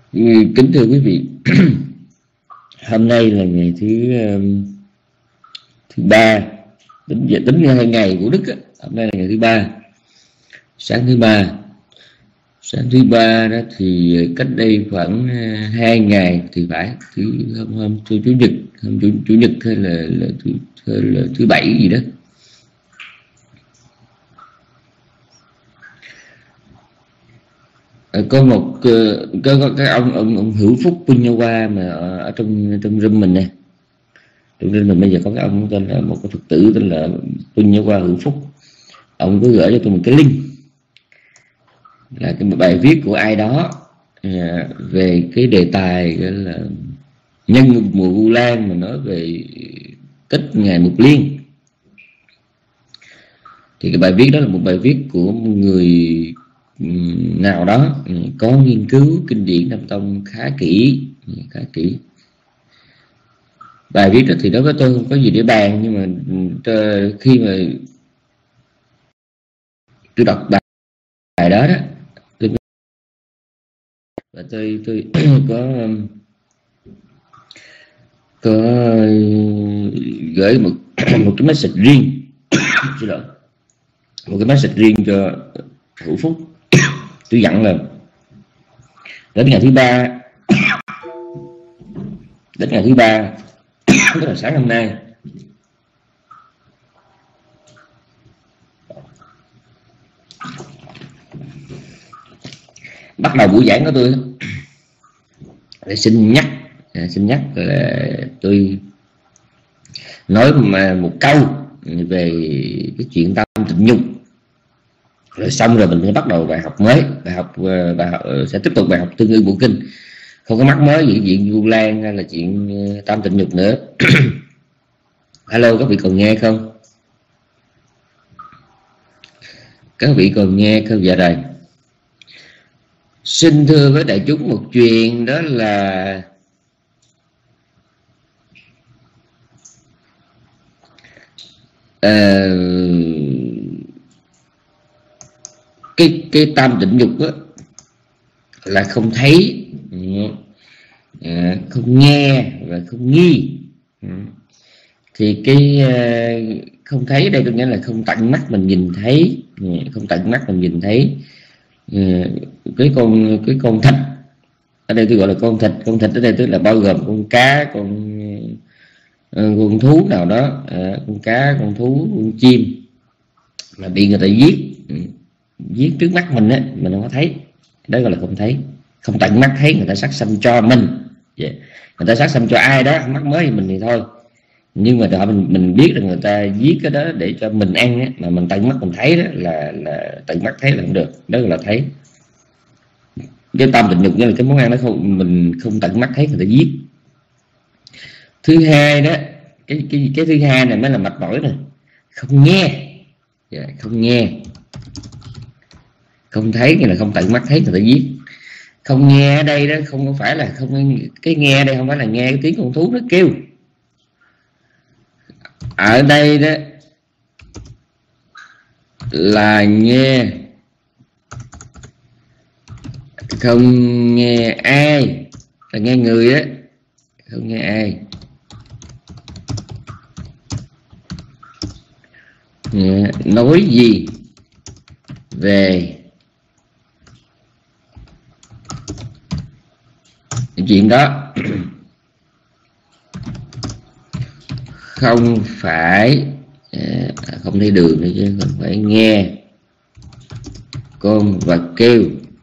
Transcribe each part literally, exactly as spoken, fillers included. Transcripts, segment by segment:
Kính thưa quý vị, hôm nay là ngày thứ thứ ba, tính giờ tính hai ngày của Đức á. Hôm nay là ngày thứ ba, sáng thứ ba, sáng thứ ba đó thì cách đây khoảng hai ngày thì phải thứ hôm hôm thứ chủ nhật, hôm chủ, chủ nhật hay là, là, thứ, hay là thứ bảy gì đó. Có một có, có cái ông ông ông Hữu Phúc Punyawa mà ở, ở trong trong room mình nè, trong room mình bây giờ có cái ông tên là một cái Phật tử tên là Punyawa Hữu Phúc. Ông có gửi cho tôi một cái link là cái bài viết của ai đó à, về cái đề tài là nhân mùa Vu Lan mà nói về tích ngày Mục Liên. Thì cái bài viết đó là một bài viết của một người nào đó có nghiên cứu kinh điển Nam Tông khá kỹ khá kỹ bài viết đó thì đối với tôi không có gì để bàn, nhưng mà khi mà tôi đọc bài, bài đó đó tôi, và tôi tôi có có gửi một một cái message riêng xin lỗi một cái message riêng cho Hữu Phúc. Tôi dặn là đến ngày thứ ba đến ngày thứ ba tức là sáng hôm nay, bắt đầu buổi giảng của tôi để xin nhắc à, xin nhắc là tôi nói mà một câu về cái chuyện tâm tình nhung, rồi xong rồi mình sẽ bắt đầu bài học mới, bài học bài học sẽ tiếp tục bài học Tương Ưng Bộ Kinh, không có mắc mới gì chuyện Vu Lan hay là chuyện tam tịnh nhục nữa. Hello, các vị còn nghe không? Các vị còn nghe không? Dạ rồi. Xin thưa với đại chúng một chuyện, đó là uh, cái cái tam tịnh nhục đó là không thấy, à, không nghe và không nghi. Thì cái uh, không thấy đây có nghĩa là không tận mắt mình nhìn thấy, không tận mắt mình nhìn thấy uh, cái con cái con thịt ở đây tôi gọi là con thịt. Con thịt ở đây tức là bao gồm con cá, con uh, con thú nào đó, uh, con cá, con thú, con chim mà bị người ta giết giết trước mắt mình á, mình không có thấy, đó gọi là không thấy, không tận mắt thấy người ta sát sanh cho mình. Yeah. Người ta sát sanh cho ai đó mắc mới thì mình thì thôi, nhưng mà đó mình mình biết là người ta giết cái đó để cho mình ăn á, mà mình tận mắt mình thấy đó là là tận mắt thấy là không được, đó gọi là thấy. Cái tam tịnh nhục như là cái món ăn đó không, mình không tận mắt thấy người ta giết. Thứ hai đó, cái cái cái thứ hai này mới là mạch mỏi này, không nghe. Yeah, không nghe, không thấy như là không tận mắt thấy người ta giết. Không nghe ở đây đó không có phải là không, cái nghe ở đây không phải là nghe cái tiếng con thú nó kêu. Ở đây đó là nghe, không nghe ai, là nghe người á, không nghe ai. Nói gì về chuyện đó không phải à, không thấy đường nữa chứ không phải nghe con vật kêu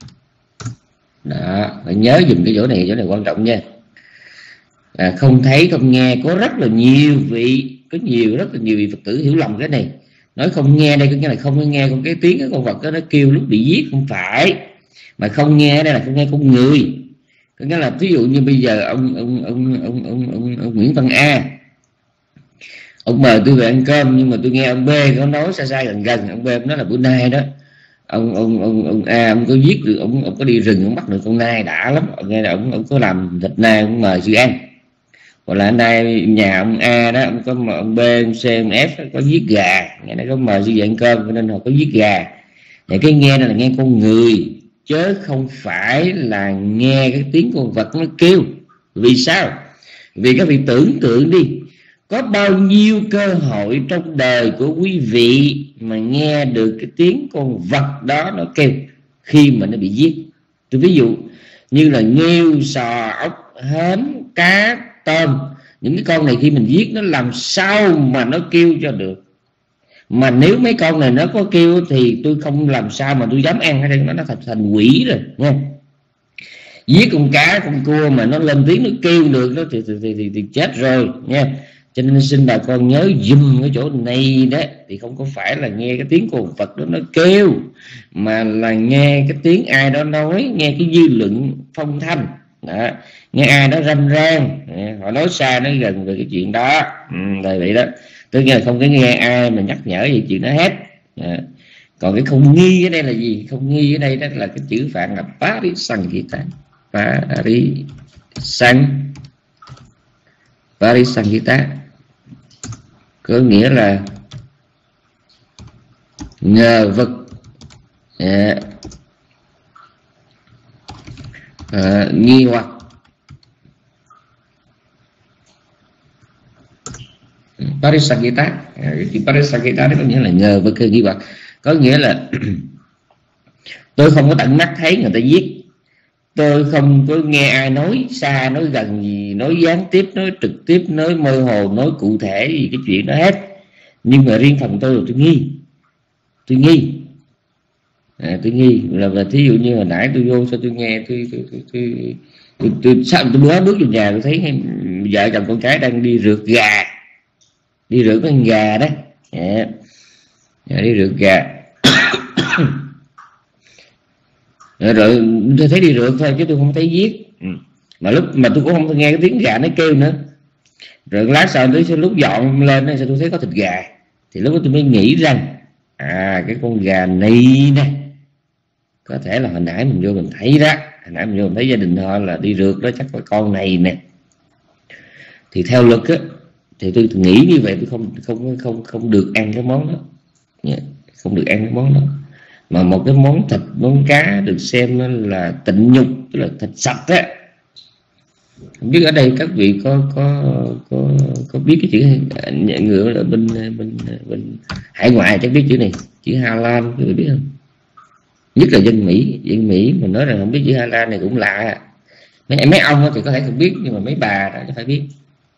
đó, phải nhớ dùm cái chỗ này, chỗ này quan trọng nha. À, không thấy không nghe, có rất là nhiều vị, có nhiều rất là nhiều vị Phật tử hiểu lầm cái này, nói không nghe đây có nghĩa là không có nghe con cái tiếng cái con vật đó nó kêu lúc bị giết, không phải, mà không nghe đây là không nghe con người. Có nghĩa là ví dụ như bây giờ ông ông ông ông ông, ông, ông Nguyễn Văn A, ông mời tôi về ăn cơm, nhưng mà tôi nghe ông B có nói xa xa gần gần, ông B nói là bữa nay đó ông ông ông ông A ông có giết được, ông ông có đi rừng ông bắt được con nai đã lắm, nghe là ông ông có làm thịt nai ông mời sư ăn, hoặc là nay nhà ông A đó ông có mà ông B, ông C, ông F có giết gà, nghe nó có mời sư về ăn cơm cho nên họ có giết gà. Thì cái nghe này là nghe con người, chứ không phải là nghe cái tiếng con vật nó kêu. Vì sao? Vì các vị tưởng tượng đi, có bao nhiêu cơ hội trong đời của quý vị mà nghe được cái tiếng con vật đó nó kêu khi mà nó bị giết. Tôi ví dụ như là nghêu, sò, ốc, hến, cá, tôm. Những cái con này khi mình giết nó làm sao mà nó kêu cho được. Mà nếu mấy con này nó có kêu thì tôi không làm sao mà tôi dám ăn, hay nó nó thành, thành quỷ rồi nha. Giết con cá, con cua mà nó lên tiếng nó kêu được đó thì, thì, thì, thì, thì chết rồi nha. Cho nên xin bà con nhớ dùm cái chỗ này đó, thì không có phải là nghe cái tiếng con vật đó nó kêu, mà là nghe cái tiếng ai đó nói, nghe cái dư luận phong thanh đó, nghe ai đó râm ran, họ nói xa nói gần về cái chuyện đó. Ừ, là vậy đó. Tức là không có nghe ai mà nhắc nhở gì chuyện đó hết. À. Còn cái không nghi ở đây là gì? Không nghi ở đây đó là cái chữ phạn là Parisangita. Parisang Parisangita có nghĩa là ngờ vực, à, à, nghi hoặc. Parisangita, cái chữ Parisangita đó có nghĩa là ngờ vực, nghi hoặc. Có nghĩa là tôi không có tận mắt thấy người ta giết, tôi không có nghe ai nói xa nói gần gì, nói gián tiếp, nói trực tiếp, nói mơ hồ, nói cụ thể gì cái chuyện đó hết. Nhưng mà riêng phần tôi là tôi nghi, tôi nghi, à, tôi nghi là và thí dụ như hồi nãy tôi vô sao tôi nghe tôi tôi tôi tôi, tôi, tôi sao tôi bữa bước vào nhà tôi thấy vợ chồng con cái đang đi rượt gà, đi rượt con gà đó, à, đi rượt gà. Rồi, rồi tôi thấy đi rượt thôi chứ tôi không thấy giết. Ừ. Mà lúc mà tôi cũng không nghe cái tiếng gà nó kêu nữa. Rồi lát sau tới lúc dọn lên sao tôi thấy có thịt gà, thì lúc đó tôi mới nghĩ rằng à cái con gà này nè, có thể là hồi nãy mình vô mình thấy đó, hồi nãy mình vô mình thấy gia đình họ là đi rượt đó, chắc là con này nè. Thì theo luật á, thì tôi, tôi nghĩ như vậy tôi không không không không được ăn cái món đó, không được ăn cái món đó. Mà một cái món thịt, món cá được xem là tịnh nhục, tức là thịt sạch á. Không biết ở đây các vị có có có có biết cái chữ ngựa ở bên bên bên hải ngoại chắc biết chữ này, chữ halal các vị biết không? Nhất là dân Mỹ, dân Mỹ mà nói rằng không biết chữ halal này cũng lạ. Mấy mấy ông thì có thể không biết, nhưng mà mấy bà đó phải biết.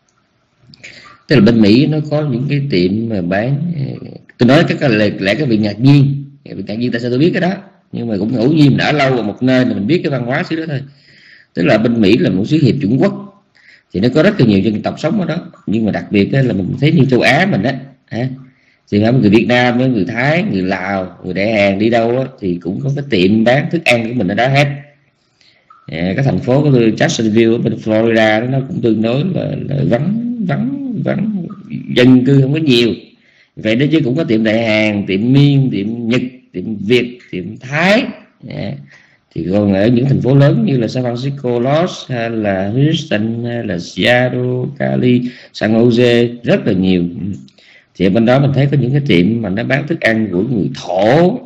Tức là bên Mỹ nó có những cái tiệm mà bán, tôi nói các lẽ lẽ các vị ngạc nhiên, vị ngạc nhiên tại sao tôi biết cái đó, nhưng mà cũng ngẫu nhiên đã lâu ở một nơi là mình biết cái văn hóa xứ đó thôi. Tức là bên Mỹ là một xứ hiệp chủng quốc, thì nó có rất là nhiều dân tộc sống ở đó, nhưng mà đặc biệt là mình thấy như châu Á mình đó, thì phải người Việt Nam, với người Thái, người Lào, người Đại Hàn đi đâu đó, thì cũng có cái tiệm bán thức ăn của mình ở đó hết. À, cái thành phố của Jacksonville ở bên Florida đó, nó cũng tương đối là, là vắng vắng vắng dân cư không có nhiều, vậy đó chứ cũng có tiệm Đại Hàn, tiệm Miên, tiệm Nhật, tiệm Việt, tiệm Thái. À, thì còn ở những thành phố lớn như là San Francisco, Los, hay là Houston, hay là Seattle, Cali, San Jose rất là nhiều. Thì ở bên đó mình thấy có những cái tiệm mà nó bán thức ăn của người Thổ,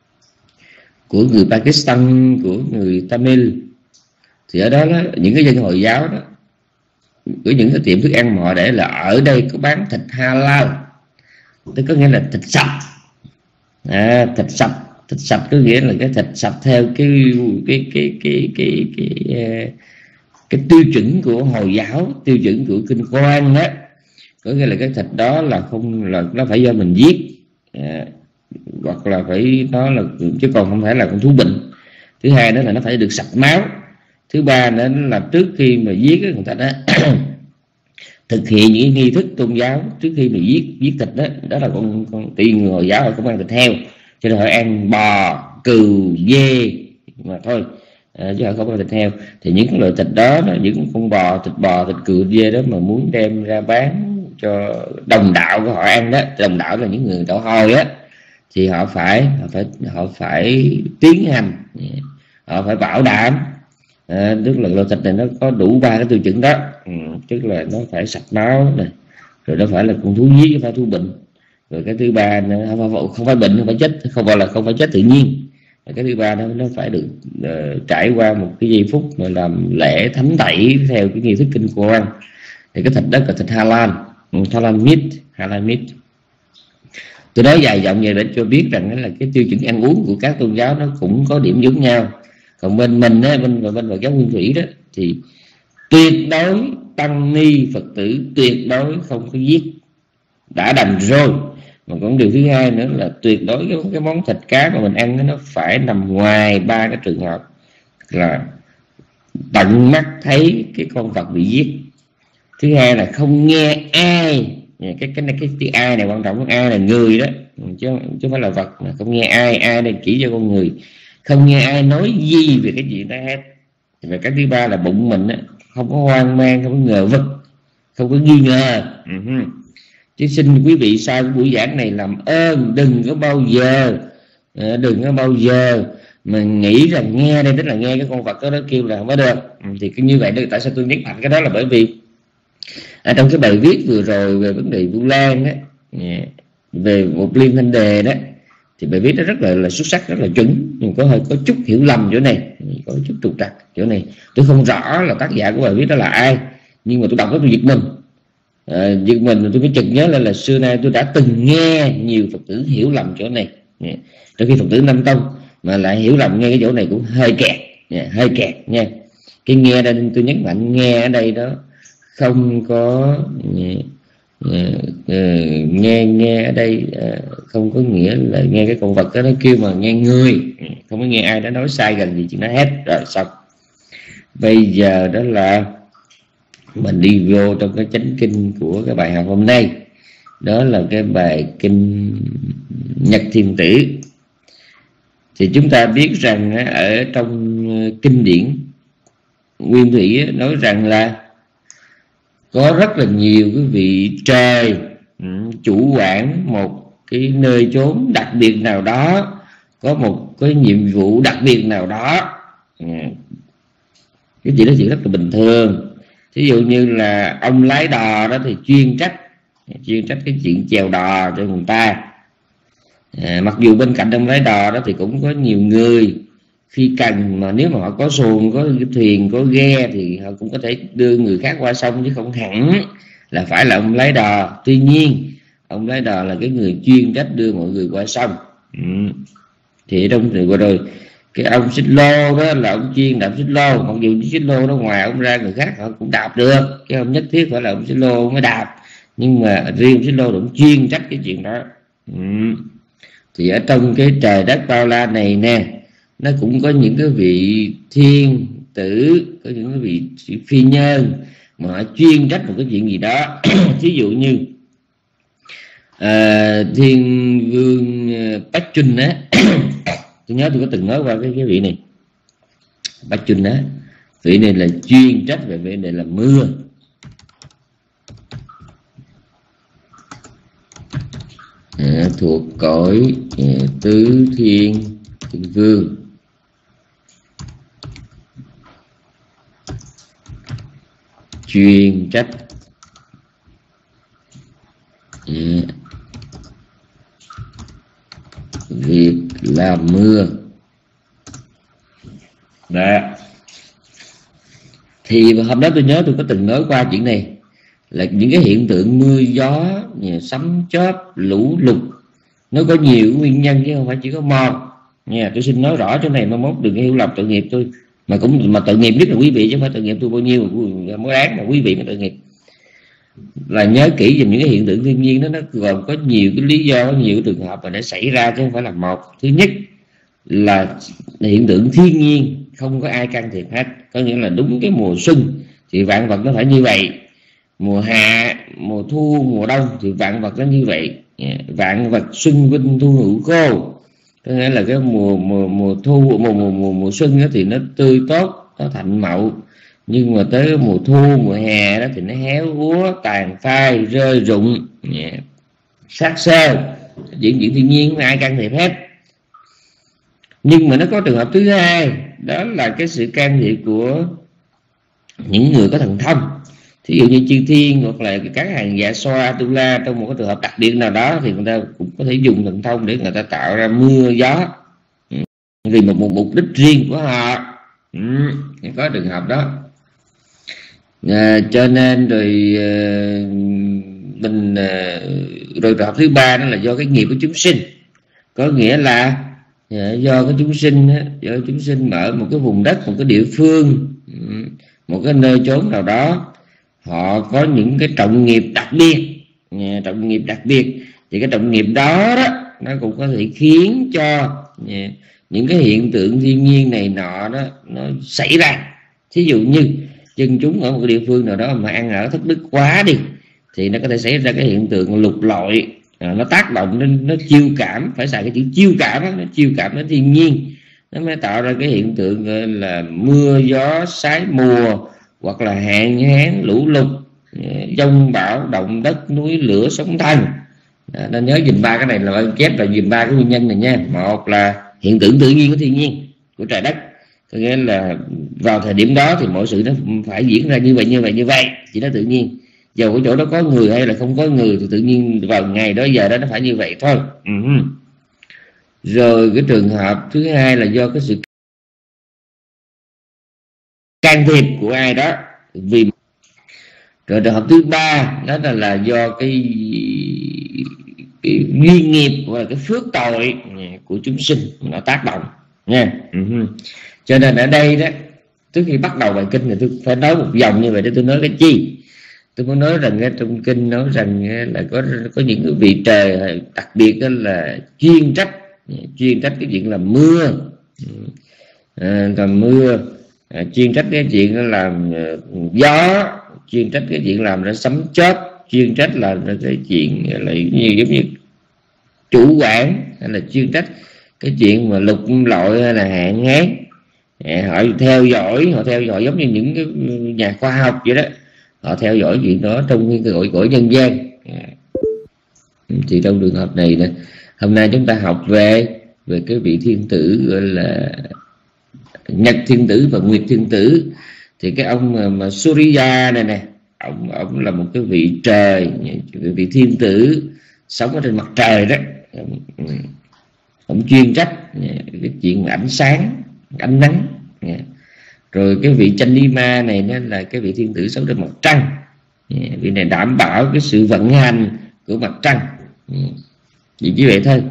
của người Pakistan, của người Tamil. Thì ở đó, đó những cái dân Hồi giáo đó, có những cái tiệm thức ăn mà họ để là ở đây có bán thịt halal, tức có nghĩa là thịt sạch. À, thịt sạch, thịt sạch có nghĩa là cái thịt sạch theo cái cái cái cái cái cái cái, cái tiêu chuẩn của Hồi giáo, tiêu chuẩn của Kinh Quran đó. Có nghĩa là cái thịt đó là không là nó phải do mình giết, à, hoặc là phải nó là, chứ còn không phải là con thú bệnh. Thứ hai đó là nó phải được sạch máu. Thứ ba nữa là trước khi mà giết người ta đó thực hiện những nghi thức tôn giáo trước khi mà giết giết thịt đó, đó là con con tuy người Hồi giáo họ không ăn thịt heo, cho nên họ ăn bò, cừu, dê mà thôi, à, chứ họ không ăn thịt heo. Thì những loại thịt đó, những con bò, thịt bò, thịt cừu, dê đó mà muốn đem ra bán cho đồng đạo của họ ăn đó, đồng đạo là những người đạo Hồi á, thì họ phải họ phải họ phải tiến hành, họ phải bảo đảm, à, tức là loại thịt này nó có đủ ba cái tiêu chuẩn đó. Ừ, tức là nó phải sạch máu này, rồi nó phải là con thú giết, nó phải thú bệnh, rồi cái thứ ba nữa không phải, không phải bệnh, không phải chết, không phải là không phải chết tự nhiên, Cái thứ ba nó nó phải được uh, trải qua một cái giây phút mà làm lễ thánh tẩy theo cái nghi thức kinh quan. Thì cái thịt đó là thịt halal, halal meat, halal meat. Tôi nói dài dòng vậy để cho biết rằng là cái tiêu chuẩn ăn uống của các tôn giáo nó cũng có điểm giống nhau. Còn bên mình á, bên bên Phật giáo Nguyên Thủy đó thì tuyệt đối tăng ni Phật tử tuyệt đối không có giết, đã đành rồi. Mà còn điều thứ hai nữa là tuyệt đối cái, cái món thịt cá mà mình ăn nó phải nằm ngoài ba cái trường hợp là tận mắt thấy cái con vật bị giết, thứ hai là không nghe ai, cái cái cái, cái, cái ai này quan trọng, ai là người đó chứ chứ không phải là vật, mà không nghe ai, ai đây chỉ cho con người, không nghe ai nói gì về cái chuyện đó hết. Và cái thứ ba là bụng mình đó, không có hoang mang, không có ngờ vực, không có nghi ngờ. uh-huh. Chứ xin quý vị sau cái buổi giảng này làm ơn đừng có bao giờ đừng có bao giờ mà nghĩ rằng nghe đây tức là nghe cái con vật đó, đó kêu là không có được. Thì cứ như vậy đó, tại sao tôi nhấn mạnh cái đó là bởi vì ở trong cái bài viết vừa rồi về vấn đề Vu Lan đó, về một Liên Thanh Đề đó, thì bài viết đó rất là, là xuất sắc, rất là chuẩn, nhưng có hơi có chút hiểu lầm chỗ này, có chút trục trặc chỗ này. Tôi không rõ là tác giả của bài viết đó là ai, nhưng mà tôi đọc đó tôi giật mình. À, giật mình tôi mới chợt nhớ là, là xưa nay tôi đã từng nghe nhiều Phật tử hiểu lầm chỗ này. Trong khi Phật tử Nam Tông mà lại hiểu lầm nghe cái chỗ này cũng hơi kẹt, hơi kẹt nha. Cái nghe đây tôi nhấn mạnh, nghe ở đây đó không có uh, uh, nghe nghe ở đây uh, không có nghĩa là nghe cái con vật đó nó kêu, mà nghe người, không có nghe ai đó nói sai gần gì chuyện nó hết rồi xong. Bây giờ đó là mình đi vô trong cái chánh kinh của cái bài học hôm nay, đó là cái bài kinh Nhật Thiên Tử. Thì chúng ta biết rằng ở trong kinh điển Nguyên Thủy nói rằng là có rất là nhiều cái vị trời chủ quản một cái nơi chốn đặc biệt nào đó, có một cái nhiệm vụ đặc biệt nào đó. Cái chuyện đó chuyện rất là bình thường. Ví dụ như là ông lái đò đó thì chuyên trách chuyên trách cái chuyện chèo đò cho người ta. À, mặc dù bên cạnh ông lái đò đó thì cũng có nhiều người khi cần, mà nếu mà họ có xuồng, có cái thuyền, có ghe thì họ cũng có thể đưa người khác qua sông, chứ không hẳn là phải là ông lái đò. Tuy nhiên ông lái đò là cái người chuyên trách đưa mọi người qua sông. ừ. Thì trong thì vừa rồi cái ông xích lô đó là ông chuyên đạp xích lô, mặc dù xích lô đó ngoài ông ra người khác họ cũng đạp được, chứ không nhất thiết phải là ông xích lô mới đạp, nhưng mà riêng xích lô cũng chuyên trách cái chuyện đó. ừ. Thì ở trong cái trời đất bao la này nè, nó cũng có những cái vị thiên tử, có những cái vị phi nhân mà họ chuyên trách một cái chuyện gì đó. Thí dụ như à, thiên vương Bách Trinh á, tôi nhớ tôi có từng nói qua cái, cái vị này Bách Trinh á, vị này là chuyên trách về vị này là mưa. À, thuộc cõi à, tứ thiên thiên vương. Chuyên trách à, việc làm mưa. Đó. Thì hôm đó tôi nhớ tôi có từng nói qua chuyện này, là những cái hiện tượng mưa gió, sấm chớp, lũ lụt nó có nhiều nguyên nhân chứ không phải chỉ có một nha. Tôi xin nói rõ chỗ này, mà mốt đừng hiểu lầm tội nghiệp tôi, mà cũng mà tội nghiệp nhất là quý vị chứ không phải tội nghiệp tôi bao nhiêu mới đáng mà quý vị mà tội nghiệp. Là nhớ kỹ về những cái hiện tượng thiên nhiên đó, nó gồm có nhiều cái lý do, nhiều cái trường hợp mà để xảy ra chứ không phải là một. Thứ nhất là hiện tượng thiên nhiên không có ai can thiệp hết, có nghĩa là đúng cái mùa xuân thì vạn vật nó phải như vậy, mùa hạ, mùa thu, mùa đông thì vạn vật nó như vậy. Vạn vật xuân vinh thu hữu khô, có nghĩa là cái mùa mùa mùa thu mùa mùa mùa, mùa xuân thì nó tươi tốt, nó thạnh mậu, nhưng mà tới mùa thu, mùa hè đó thì nó héo úa, tàn phai, rơi rụng, sát sơ. Diễn diễn thiên nhiên không ai can thiệp hết. Nhưng mà nó có trường hợp thứ hai, đó là cái sự can thiệp của những người có thần thông. Thí dụ như chư thiên hoặc là các hàng dạ xoa Atula, trong một cái trường hợp đặc biệt nào đó thì người ta cũng có thể dùng thần thông để người ta tạo ra mưa gió. vì một, một mục đích riêng của họ. Ừ, có trường hợp đó. À, cho nên rồi à, mình à, rồi trường hợp thứ ba đó là do cái nghiệp của chúng sinh, có nghĩa là à, do cái chúng sinh do chúng sinh ở một cái vùng đất, một cái địa phương, một cái nơi chốn nào đó, họ có những cái trọng nghiệp đặc biệt, à, trọng nghiệp đặc biệt thì cái trọng nghiệp đó đó nó cũng có thể khiến cho à, những cái hiện tượng thiên nhiên này nọ đó nó xảy ra. Thí dụ như dân chúng ở một cái địa phương nào đó mà ăn ở thất đức quá đi, thì nó có thể xảy ra cái hiện tượng lục lọi, à, nó tác động đến, nó chiêu cảm, phải xài cái chữ chiêu cảm đó, nó chiêu cảm đến thiên nhiên, nó mới tạo ra cái hiện tượng là mưa gió sái mùa, hoặc là hạn hán lũ lụt, giông bão động đất núi lửa sóng thần. À, nên nhớ dùm ba cái này, là ơn chép là dùm ba cái nguyên nhân này nha. Một là hiện tượng tự nhiên của thiên nhiên, của trời đất, có nghĩa là vào thời điểm đó thì mọi sự nó phải diễn ra như vậy như vậy như vậy, chỉ nó tự nhiên. Dầu cái chỗ đó có người hay là không có người thì tự nhiên vào ngày đó giờ đó nó phải như vậy thôi. Uh-huh. Rồi cái trường hợp thứ hai là do cái sự can thiệp của ai đó. Vì rồi trường hợp thứ ba đó là, là do cái, cái duyên nghiệp và cái phước tội của chúng sinh nó tác động nha. Uh-huh. Cho nên ở đây đó, trước khi bắt đầu bài kinh thì tôi phải nói một vòng như vậy để tôi nói cái chi. Tôi muốn nói rằng trong kinh nói rằng là có có những cái vị trời đặc biệt, đó là chuyên trách chuyên trách cái chuyện làm mưa, à, làm mưa, à, chuyên trách cái chuyện là làm gió, chuyên trách cái chuyện làm nó sấm chớp, chuyên trách là cái chuyện là như giống như chủ quản, hay là chuyên trách cái chuyện mà lục lội hay là hạn hán. À, họ theo dõi họ theo dõi giống như những cái nhà khoa học vậy đó, họ theo dõi chuyện đó trong cái cõi cõi nhân gian. À, thì trong trường hợp này nè, hôm nay chúng ta học về về cái vị thiên tử gọi là Nhật thiên tử và Nguyệt thiên tử. Thì cái ông mà, mà Surya này nè, ông ông là một cái vị trời, vị thiên tử sống ở trên mặt trời đó. Ông chuyên trách cái chuyện ánh sáng, ánh nắng. Rồi cái vị Chanima này nó là cái vị thiên tử sống trên mặt trăng, vị này đảm bảo cái sự vận hành của mặt trăng. Chỉ như vậy thôi.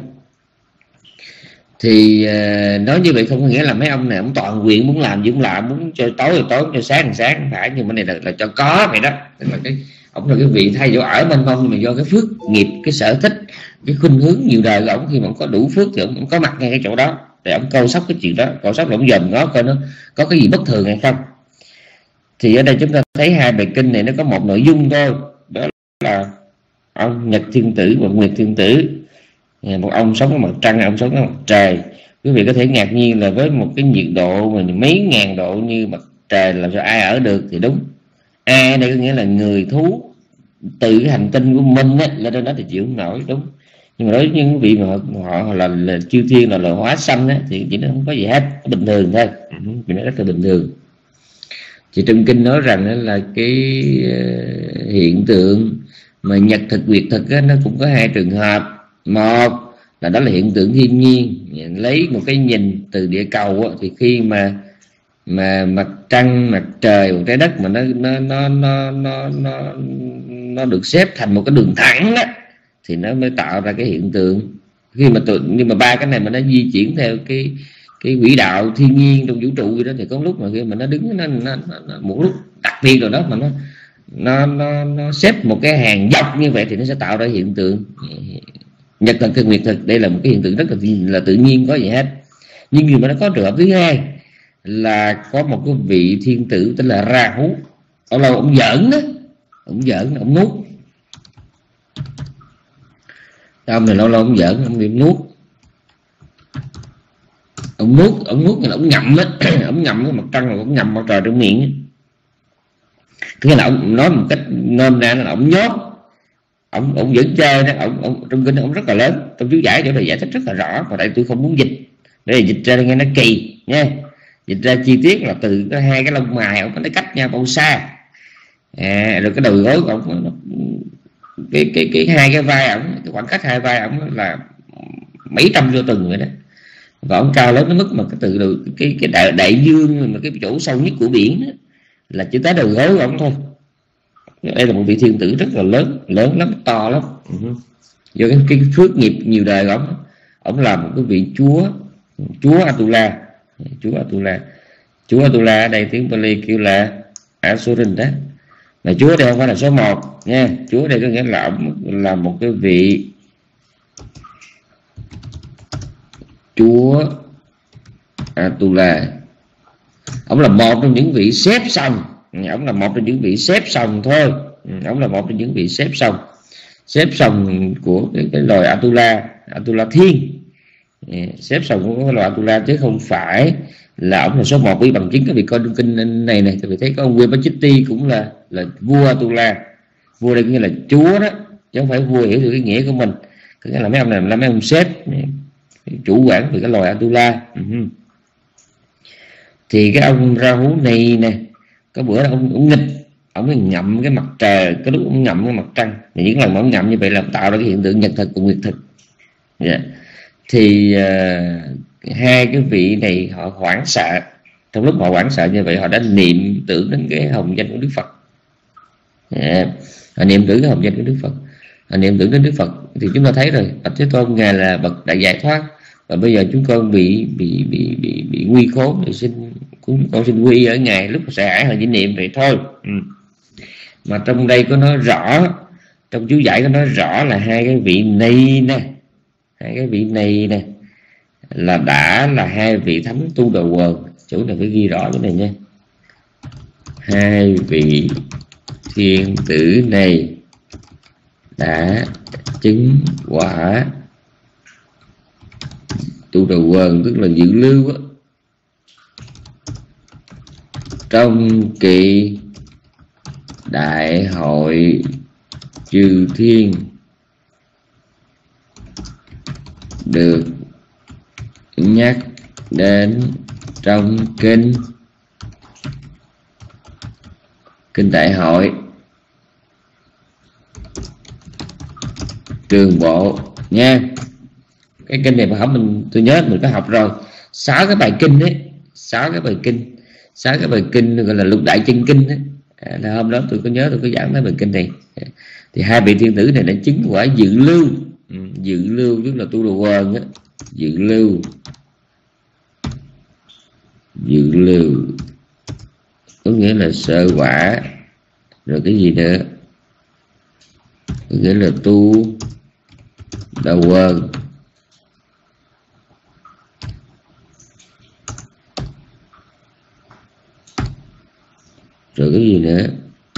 Thì uh, nói như vậy không có nghĩa là mấy ông này ông toàn quyền, muốn làm gì cũng làm, muốn cho tối thì tối, cho sáng thì sáng, không phải. Nhưng mà này là, là cho có vậy đó. Tức là cái ông là cái vị thay chỗ ở mênh mông, nhưng mà do cái phước nghiệp, cái sở thích, cái khuynh hướng nhiều đời của ông, khi mà ông có đủ phước thì ông, ông có mặt ngay cái chỗ đó để ông câu sóc cái chuyện đó, câu sóc là ông dòm ngó coi nó có cái gì bất thường hay không. Thì ở đây chúng ta thấy hai bài kinh này nó có một nội dung thôi, đó là ông Nhật thiên tử và Nguyệt thiên tử. Một ông sống ở mặt trăng, ông sống ở mặt trời. Quý vị có thể ngạc nhiên là với một cái nhiệt độ mà mấy ngàn độ như mặt trời làm sao ai ở được, thì đúng. Ai đây có nghĩa là người thú từ cái hành tinh của mình á, lên đó thì chịu không nổi, đúng. Nhưng mà đối với những vị mà họ, họ là, là chư thiên, là loài hóa xanh á, thì chỉ nó không có gì hết, bình thường thôi, vì nó rất là bình thường. Thì trong kinh nói rằng là cái uh, hiện tượng mà nhật thực nguyệt thực á, nó cũng có hai trường hợp. Một là đó là hiện tượng thiên nhiên, lấy một cái nhìn từ địa cầu á, thì khi mà mà mặt trăng, mặt trời, một trái đất mà nó nó nó nó nó nó, nó được xếp thành một cái đường thẳng á, thì nó mới tạo ra cái hiện tượng. Khi mà tự, nhưng mà ba cái này mà nó di chuyển theo cái cái quỹ đạo thiên nhiên trong vũ trụ đó, thì có lúc mà khi mà nó đứng nó, nó, nó, nó một lúc đặc biệt rồi đó mà nó nó nó nó xếp một cái hàng dọc như vậy, thì nó sẽ tạo ra hiện tượng nhật thực hay nguyệt thực. Đây là một cái hiện tượng rất là là tự nhiên, có gì hết. Nhưng mà nó có trường hợp thứ hai là có một cái vị thiên tử tên là Rahu. Ông lâu ông giỡn đó, ông giỡn, ông nuốt. Ông này lâu lâu ông giỡn, ông bị nuốt. Ông nuốt, ông nuốt là ông ngậm á, ông ngậm cái mặt trăng, ông ngậm mặt trời trong miệng. Thế là ông nói một cách nôm na là ông nhốt. Ông ông vẫn chơi đó, ông, ông trong kinh ông rất là lớn, trong chú giải chỗ này giải thích rất là rõ, mà tại tôi không muốn dịch để dịch ra nghe nó kỳ nha. Dịch ra chi tiết là từ cái hai cái lông mày ông có nó cách nhau bao xa, à, rồi cái đầu gối của ông, cái cái cái hai cái vai ông, cái khoảng cách hai vai ông là mấy trăm vô tuần vậy đó. và ông cao lớn đến mức mà cái từ đầu, cái cái đại, đại dương mà cái chỗ sâu nhất của biển đó, là chỉ tới đầu gối của ông thôi. Đây là một vị thiên tử rất là lớn, lớn lắm, to lắm. Do cái, cái phước nghiệp nhiều đời của ông, ông là một cái vị chúa, chúa Atula, chúa Atula, chúa Atula ở đây tiếng Pali kêu là Asurin đó. Mà chúa đây không phải là số một nha, chúa đây có nghĩa là ông là một cái vị chúa Atula. Ông là một trong những vị xếp xong, ông là một trong những vị xếp xong thôi, ông là một trong những vị xếp xong, xếp xong của cái, cái loài Atula, Atula thiên, xếp xong của cái loài Atula, chứ không phải là ông là số một. Vì bằng chứng cái việc coi đương kinh này này, thì thấy có ông Vipachitti cũng là là vua Atula. Vua đây nghĩa là chúa đó, chứ không phải vua hiểu được cái nghĩa của mình, có nghĩa là mấy ông này là mấy ông xếp chủ quản về cái loài Atula. Uh-huh. Thì cái ông Rahu này nè, có bữa ông, ông nghịch, ông ngậm cái mặt trời, cái lúc ông ngậm cái mặt trăng, thì những lần mà ông ngậm như vậy là tạo ra cái hiện tượng nhật thực cùng nguyệt thực. Yeah. Thì uh, hai cái vị này họ hoảng sợ, trong lúc họ hoảng sợ như vậy họ đã niệm tưởng đến cái hồng danh của Đức Phật. Yeah. Họ niệm tưởng cái hồng danh của Đức Phật, họ niệm tưởng đến Đức Phật. Thì chúng ta thấy rồi, Bạch Thế Tôn ngài là bậc đại giải thoát, và bây giờ chúng con bị bị bị bị, bị nguy khốn, thì xin chúng con xin quy ở ngài, lúc sợ hãi họ chỉ niệm vậy thôi. Ừ. Mà trong đây có nói rõ, trong chú giải có nói rõ là hai cái vị này nè, hai cái vị này nè là đã là hai vị thánh tu đầu quần. Chỗ này phải ghi rõ cái này nha. Hai vị thiên tử này đã chứng quả tu đầu quần, tức là dự lưu á, trong kỳ đại hội chư thiên được nhắc đến trong kinh kinh đại hội Trường Bộ nha. Cái kinh này mà học mình, tôi nhớ mình có học rồi, sáu cái bài kinh đấy, sáu cái bài kinh, sáu cái bài kinh gọi là lục đại chân kinh đấy. À, là hôm đó tôi có nhớ, tôi có giảng mấy bài kinh này. Thì hai vị thiên tử này đã chứng quả dự lưu. Ừ, dự lưu tức là tu đồ quần á, dự lưu, dự lưu có nghĩa là sơ quả, rồi cái gì nữa, có nghĩa là tu đầu quần, rồi cái gì nữa,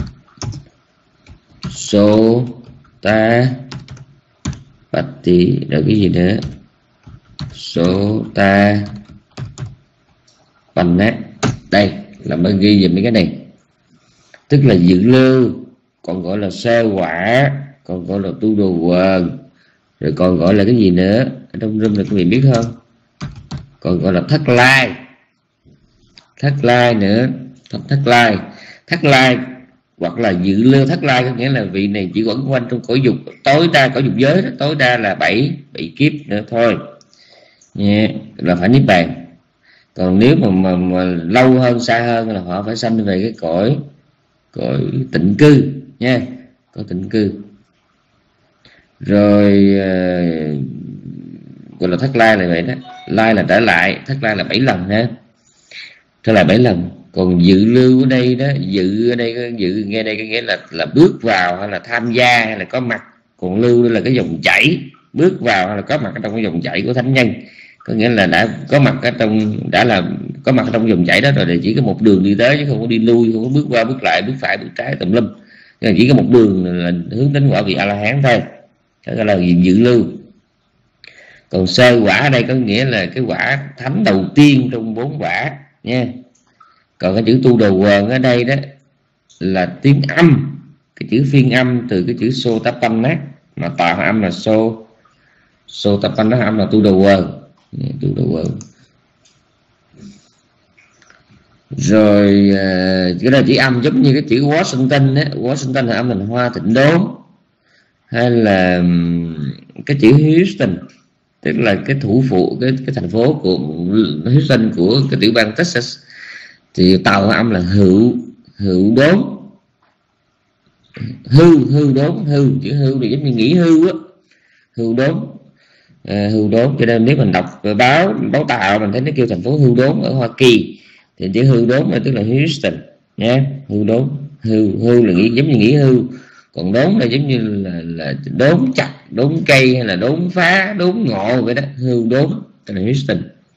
số ta bạch tỷ, rồi cái gì nữa, số ta bành nát. Đây là mới ghi về mấy cái này, tức là dự lưu, còn gọi là sơ quả, còn gọi là tu đồ quần, rồi còn gọi là cái gì nữa ở trong room này các vị biết không, còn gọi là thất lai, thất lai nữa, thất, thất lai, thất lai hoặc là dự lưu thất lai, có nghĩa là vị này chỉ quẩn quanh trong cõi dục, tối đa cõi dục giới đó, tối đa là bảy bảy kiếp nữa thôi nha, là phải niết bàn. Còn nếu mà, mà, mà lâu hơn, xa hơn là họ phải sanh về cái cõi cõi tịnh cư nha, cõi tịnh cư. Rồi uh, gọi là thất lai là vậy đó, lai là trở lại, thất lai là bảy lần ha, trở lại bảy lần. Còn dự lưu ở đây đó, dự ở đây, dự nghe đây có nghĩa là là bước vào hay là tham gia hay là có mặt, còn lưu đây là cái dòng chảy, bước vào hay là có mặt trong cái dòng chảy của thánh nhân, có nghĩa là đã có mặt ở trong, đã là có mặt trong dòng chảy đó rồi, thì chỉ có một đường đi tới chứ không có đi lui, không có bước qua bước lại, bước phải bước trái tùm lum, chỉ có một đường là hướng đến quả vị A La Hán thôi, đó là dự lưu. Còn sơ quả ở đây có nghĩa là cái quả thánh đầu tiên trong bốn quả nha. Còn cái chữ tu đồ quần ở đây đó là tiếng âm, cái chữ phiên âm từ cái chữ Sotapanna, mà tạo âm là so Sotapanna, âm là tu đồ quần, tu đồ quần. Rồi cái này chữ âm giống như cái chữ Washington á, Washington là âm thành hoa thịnh đốn, hay là cái chữ Houston, tức là cái thủ phủ, cái cái thành phố của Houston của cái tiểu bang Texas, thì tàu hòa âm là hữu hữu đốn, hưu hưu đốn, hưu chữ hưu thì giống như nghỉ hưu á, hưu đốn, à, hưu đốn. Cho nên nếu mình đọc báo báo tàu mình thấy nó kêu thành phố hưu đốn ở Hoa Kỳ, thì chữ hưu đốn là tức là Houston nha. Hưu đốn, hưu hưu là nghĩ giống như nghỉ hưu, còn đốn là giống như là, là đốn chặt, đốn cây hay là đốn phá, đốn ngộ vậy đó. Hưu đốn tức là Houston.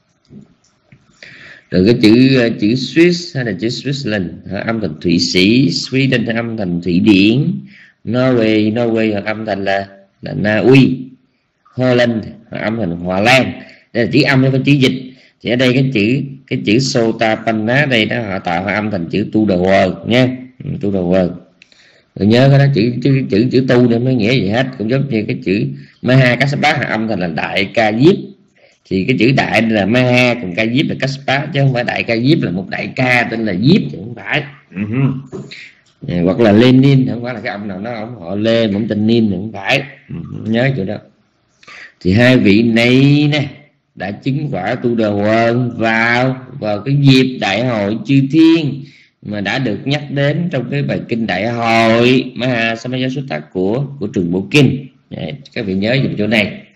Rồi cái chữ chữ Swiss hay là chữ Switzerland âm thành Thụy Sĩ, Sweden âm thành Thụy Điển, Norway Norway âm thành là là Na Uy, Holland âm thành Hòa Lan. Đây là chữ âm hay chữ dịch. Thì ở đây cái chữ cái chữ Sotapanna đây đó họ tạo âm thành chữ tu đầu word nha, tu đầu word. Rồi nhớ cái đó chữ chữ chữ chữ tu nên mới nghĩa gì hết, cũng giống như cái chữ Maha Kassapa âm thành là đại ca diếp. Thì cái chữ đại là Maha, còn ca diếp là Kassapa, chứ không phải đại ca diếp là một đại ca tên là diếp, thì không phải. Uh-huh. À, hoặc là Lenin, không phải là cái ông nào nó ông họ Lê mà ông tên Nin, thì không phải. Uh-huh. Nhớ chỗ đó. Thì hai vị này nè đã chứng quả tu đà quần vào vào cái dịp đại hội chư thiên mà đã được nhắc đến trong cái bài kinh đại hội Maha Samaya Sutta của của trường Bộ Kinh. Đấy, các vị nhớ dùm chỗ này. Ừ.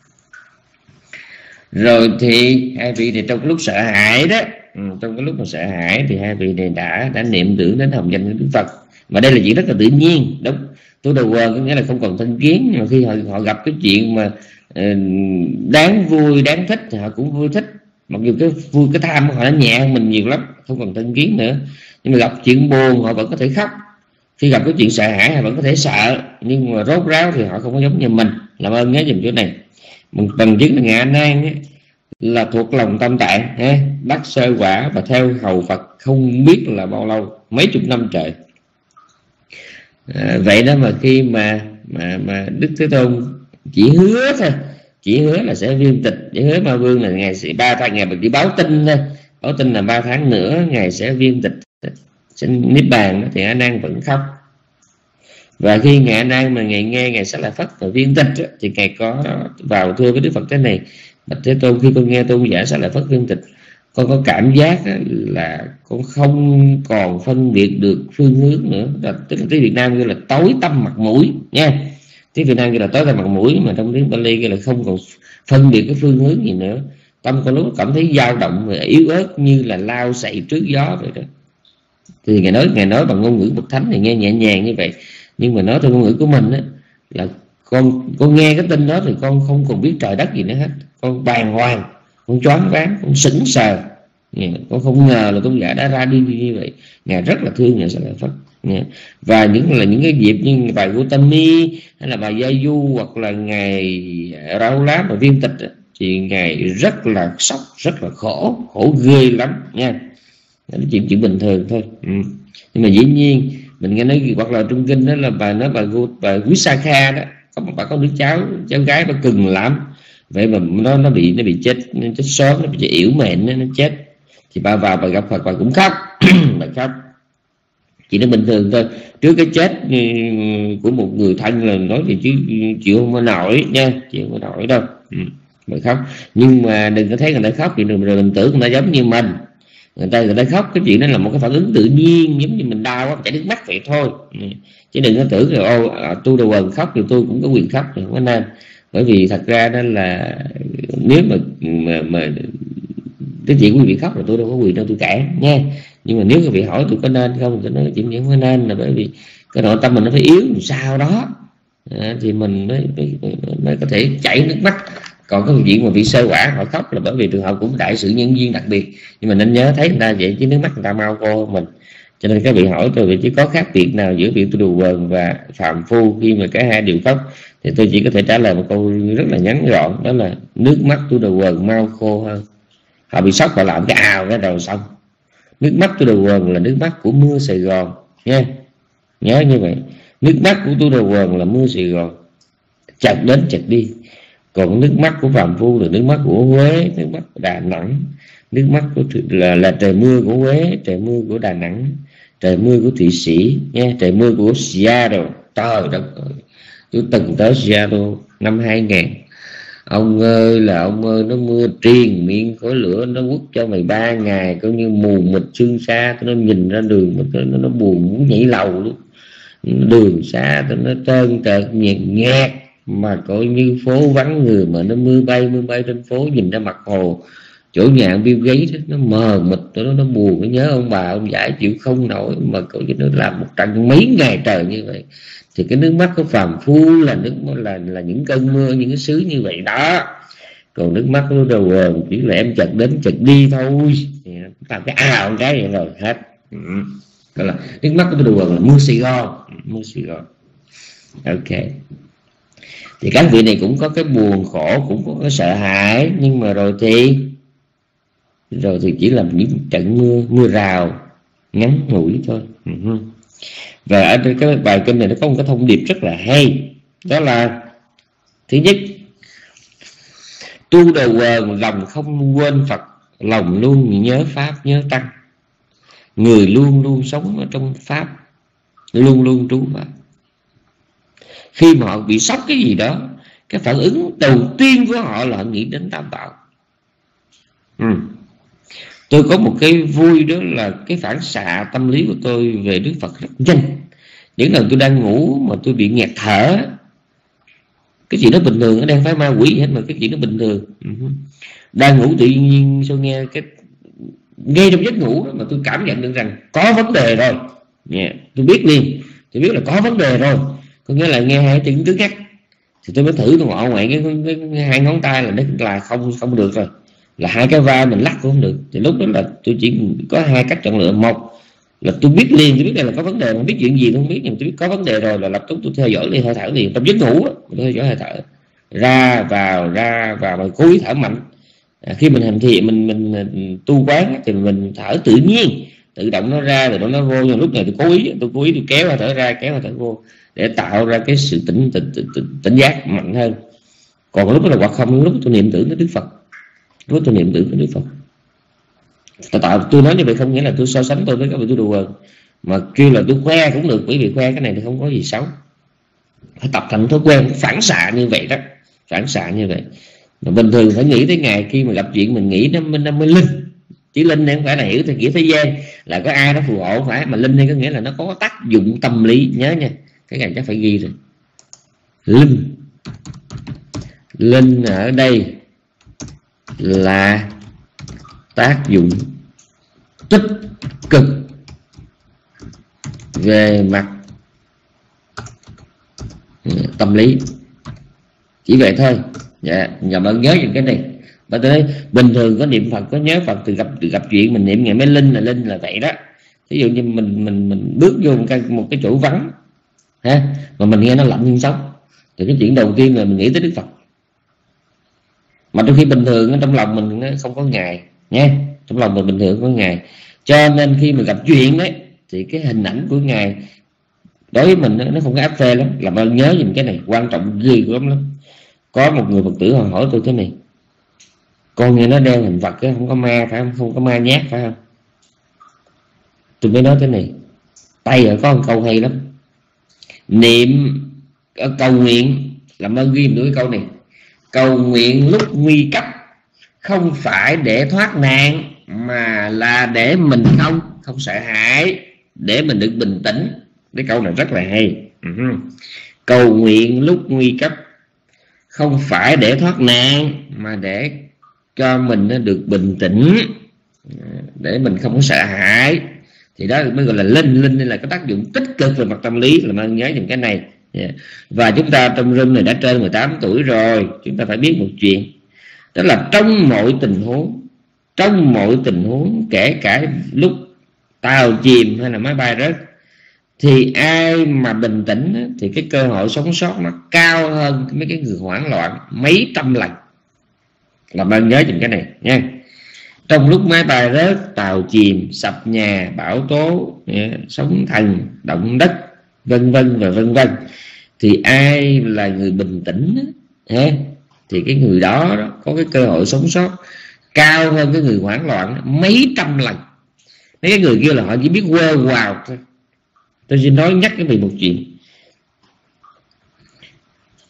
Rồi thì hai vị này trong cái lúc sợ hãi đó, ừ, trong cái lúc mà sợ hãi thì hai vị này đã đã niệm tưởng đến hồng danh của Đức Phật. Mà đây là chuyện rất là tự nhiên, đúng. Tu đà quần có nghĩa là không còn thân kiến, nhưng mà khi họ, họ gặp cái chuyện mà uh, đáng vui, đáng thích thì họ cũng vui thích. Mặc dù cái vui, cái tham của họ nó nhẹ hơn mình nhiều lắm, không còn thân kiến nữa. Nhưng mà gặp chuyện buồn họ vẫn có thể khóc. Khi gặp cái chuyện sợ hãi họ vẫn có thể sợ, nhưng mà rốt ráo thì họ không có giống như mình. Làm ơn nhớ dùm chỗ này. Một bằng chứng là Ngài A Nan ấy, là thuộc lòng Tam Tạng, đắc sơ quả và theo hầu Phật không biết là bao lâu, mấy chục năm trời. À, vậy đó mà khi mà mà mà Đức Thế Tôn chỉ hứa thôi, chỉ hứa là sẽ viên tịch, chỉ hứa Ma Vương là ngày sẽ ba tháng, ngày chỉ báo tin thôi, báo tin là ba tháng nữa ngày sẽ viên tịch, sẽ niết bàn, thì A Nan vẫn khóc. Và khi Ngài A Nan mà Ngài nghe Ngài Xá Lợi Phất và viên tịch thì Ngài có vào thưa với Đức Phật thế này: Bạch Thế Tôn, khi con nghe tôn giả Xá Lợi Phất viên tịch, con có cảm giác là con không còn phân biệt được phương hướng nữa. Là, tức là tiếng Việt Nam gọi là tối tăm mặt mũi nha. Tiếng Việt Nam gọi là tối tăm mặt mũi, mà trong tiếng Pali gọi là không còn phân biệt cái phương hướng gì nữa. Tâm con lúc cảm thấy dao động và yếu ớt như là lao sậy trước gió vậy đó. Thì Ngài nói Ngài nói bằng ngôn ngữ bậc thánh thì nghe nhẹ nhàng như vậy, nhưng mà nói theo ngôn ngữ của mình á, là con con nghe cái tin đó thì con không còn biết trời đất gì nữa hết. Con bàng hoàng, con choáng váng, con sững sờ. Con không ngờ là tôn giả đã ra đi như vậy. Ngài rất là thương Ngài Xá Lợi Phất. Và những là những cái dịp như bài Gautami hay là bài Gia Du hoặc là ngày Rau Lá và viên tịch thì Ngài rất là sốc, rất là khổ, khổ ghê lắm nha. Nó chuyện chuyện bình thường thôi. Ừ. Nhưng mà dĩ nhiên mình nghe nói hoặc là trong kinh đó là bà nói bà bà Visakha đó, có một bà có đứa cháu cháu gái bà cưng lắm, vậy mà nó nó bị nó bị chết nó chết sớm, nó bị yểu mệnh, nó, nó chết. Thì bà vào bà gặp Phật bà cũng khóc. Bà khóc chỉ nó bình thường thôi. Trước cái chết của một người thân là nói thì chứ chịu không có nổi nha, chịu không có nổi đâu. Ừ. Bà khóc, nhưng mà đừng có thấy người ta khóc thì đừng rồi đừng tưởng người ta giống như mình. Người ta người ta khóc, cái chuyện đó là một cái phản ứng tự nhiên, giống như mình đau quá chảy nước mắt vậy thôi. Ừ. Chứ đừng có tưởng là ô à, tôi đầu quần khóc thì tôi cũng có quyền khóc, thì không có nên. Bởi vì thật ra đó là nếu mà mà, mà cái chuyện quý vị khóc là tôi đâu có quyền đâu tôi cản nha. Nhưng mà nếu quý vị hỏi tôi có nên không, tôi nói chuyện không có nên, là bởi vì cái nội tâm mình nó phải yếu sao đó à, thì mình mới, mới, mới, mới có thể chảy nước mắt. Còn cái chuyện mà bị sơ quả họ khóc là bởi vì trường hợp cũng đại sự nhân duyên đặc biệt. Nhưng mà nên nhớ thấy người ta vậy chứ nước mắt người ta mau cô mình. Cho nên các vị hỏi tôi vậy chứ có khác biệt nào giữa việc tôi đù quần và phàm phu khi mà cả hai đều khóc, thì tôi chỉ có thể trả lời một câu rất là ngắn gọn, đó là nước mắt tôi đù quần mau khô hơn. Họ bị sốc họ làm cái ào cái đầu xong. Nước mắt tôi đù quần là nước mắt của mưa Sài Gòn nha, nhớ như vậy. Nước mắt của tôi đù quần là mưa Sài Gòn, chợt đến chợt đi. Còn nước mắt của phàm phu là nước mắt của Huế, nước mắt của Đà Nẵng, nước mắt của là, là trời mưa của Huế, trời mưa của Đà Nẵng, trời mưa của Thụy Sĩ nha, trời mưa của Seattle. Trời đất ơi, tôi từng tới Seattle năm hai nghìn. Ông ơi là ông ơi, nó mưa triền miệng khói lửa nó quất cho mày ba ngày coi như mù mịt sương xa, nó nhìn ra đường mà nó, nó buồn muốn nhảy lầu luôn. Đường xá nó trơn trợt nhạt nhạt, mà coi như phố vắng người, mà nó mưa bay mưa bay trên phố, nhìn ra mặt hồ chỗ nhà Bill Gates đó, nó mờ mịt, nó nó buồn, nó nhớ ông bà ông giải chịu không nổi, mà coi như nó làm một trận mấy ngày trời như vậy. Thì cái nước mắt của phàm phu là nước là là những cơn mưa, những cái xứ như vậy đó. Còn nước mắt của đầu quần chỉ là em chợt đến chợt đi thôi, làm cái ào cái vậy rồi hết. Ừ. Đó là nước mắt của tôi đầu quần là mưa Sài Gòn, mưa Sài Gòn. Ok, thì các vị này cũng có cái buồn khổ, cũng có cái sợ hãi, nhưng mà rồi thì rồi thì chỉ là những trận mưa mưa rào ngắn ngủi thôi. Uh-huh. Và ở cái bài kinh này nó có một cái thông điệp rất là hay, đó là thứ nhất, tu đầu quần lòng không quên Phật, lòng luôn nhớ Pháp nhớ Tăng. Người luôn luôn sống ở trong Pháp, luôn luôn trú Pháp. Khi mà họ bị sốc cái gì đó, cái phản ứng đầu tiên của họ là họ nghĩ đến Tam Bảo. ừ. Tôi có một cái vui, đó là cái phản xạ tâm lý của tôi về Đức Phật rất nhanh. Những lần tôi đang ngủ mà tôi bị nghẹt thở, cái chuyện đó bình thường, nó đang phải ma quỷ gì hết mà cái chuyện đó bình thường. Đang ngủ tự nhiên sao nghe cái ngay trong giấc ngủ mà tôi cảm nhận được rằng có vấn đề rồi. Yeah. Tôi biết liền, tôi biết là có vấn đề rồi. Có nghĩa là nghe hai tiếng cứ ngắt, thì tôi mới thử tôi ngọ ngoại cái, cái, cái hai ngón tay là là không không được rồi, là hai cái vai mình lắc cũng không được. Thì lúc đó là tôi chỉ có hai cách chọn lựa. Một là tôi biết liền, tôi biết đây là có vấn đề, không biết chuyện gì tôi không biết, nhưng tôi biết có vấn đề rồi là lập tức tôi theo dõi liền hơi thở liền trong giấc ngủ đó, tôi theo dõi hơi thở ra vào ra vào và cố ý thở mạnh. À, khi mình hành thiện, mình, mình mình tu quán thì mình thở tự nhiên, tự động nó ra rồi nó vô. Nhưng lúc này tôi cố ý tôi cố ý tôi kéo hơi thở ra, kéo hơi thở vô để tạo ra cái sự tỉnh tỉnh, tỉnh, tỉnh, tỉnh giác mạnh hơn. Còn lúc đó là hoặc không, lúc tôi niệm tưởng tới Đức Phật, lúc tôi niệm tưởng tới Đức Phật. Tôi tạo tôi nói như vậy không nghĩa là tôi so sánh tôi với các vị tu đùa, mà kêu là tôi khoe cũng được, bởi vì khoe cái này thì không có gì xấu. Phải tập thành thói quen phản xạ như vậy đó, phản xạ như vậy. Mà bình thường phải nghĩ tới ngày khi mà gặp chuyện mình nghĩ nó nó mới linh. Chỉ linh này không phải là hiểu theo nghĩa thế gian là có ai đó phù hộ, phải, mà linh này có nghĩa là nó có tác dụng tâm lý. Nhớ nha, cái này chắc phải ghi rồi. Linh linh ở đây là tác dụng tích cực về mặt tâm lý, chỉ vậy thôi. Dạ, nhà bạn nhớ những cái này. Và tôi nói bình thường có niệm Phật, có nhớ Phật từ gặp từ gặp chuyện mình niệm ngày mấy linh là linh là vậy đó. Ví dụ như mình mình mình bước vô một cái một cái chỗ vắng ha, mà mình nghe nó lạnh như sống, thì cái chuyện đầu tiên là mình nghĩ tới Đức Phật. Mà trong khi bình thường trong lòng mình nó không có Ngài nha, trong lòng mình bình thường không có Ngài, cho nên khi mà gặp chuyện đấy thì cái hình ảnh của Ngài đối với mình nó không có áp phê lắm. Làm ơn nhớ những cái này quan trọng ghê lắm lắm. Có một người Phật tử họ hỏi tôi thế này: con nghe nó đeo hình Phật không có ma phải không, không có ma nhát phải không? Tôi mới nói thế này, Tây ở có một câu hay lắm, niệm cầu nguyện, làm ơn ghi được cái câu này: cầu nguyện lúc nguy cấp không phải để thoát nạn, mà là để mình không không sợ hãi, để mình được bình tĩnh. Cái câu này rất là hay. Uh-huh. Cầu nguyện lúc nguy cấp không phải để thoát nạn, mà để cho mình nó được bình tĩnh, để mình không có sợ hãi. Thì đó mới gọi là linh. Linh là có tác dụng tích cực về mặt tâm lý, là mang nhớ những cái này. Yeah. Và chúng ta trong room này đã trên mười tám tuổi rồi, chúng ta phải biết một chuyện, đó là trong mọi tình huống, trong mọi tình huống, kể cả lúc tàu chìm hay là máy bay rớt, thì ai mà bình tĩnh thì cái cơ hội sống sót nó cao hơn mấy cái người hoảng loạn mấy trăm lần. Làm ơn nhớ những cái này nha. Trong lúc máy bay rớt, tàu chìm, sập nhà, bão tố, sóng thần, động đất, vân vân và vân vân, thì ai là người bình tĩnh thì cái người đó có cái cơ hội sống sót cao hơn cái người hoảng loạn mấy trăm lần. Mấy cái người kia là họ chỉ biết quơ quào thôi. Tôi xin nói nhắc cái vị một chuyện.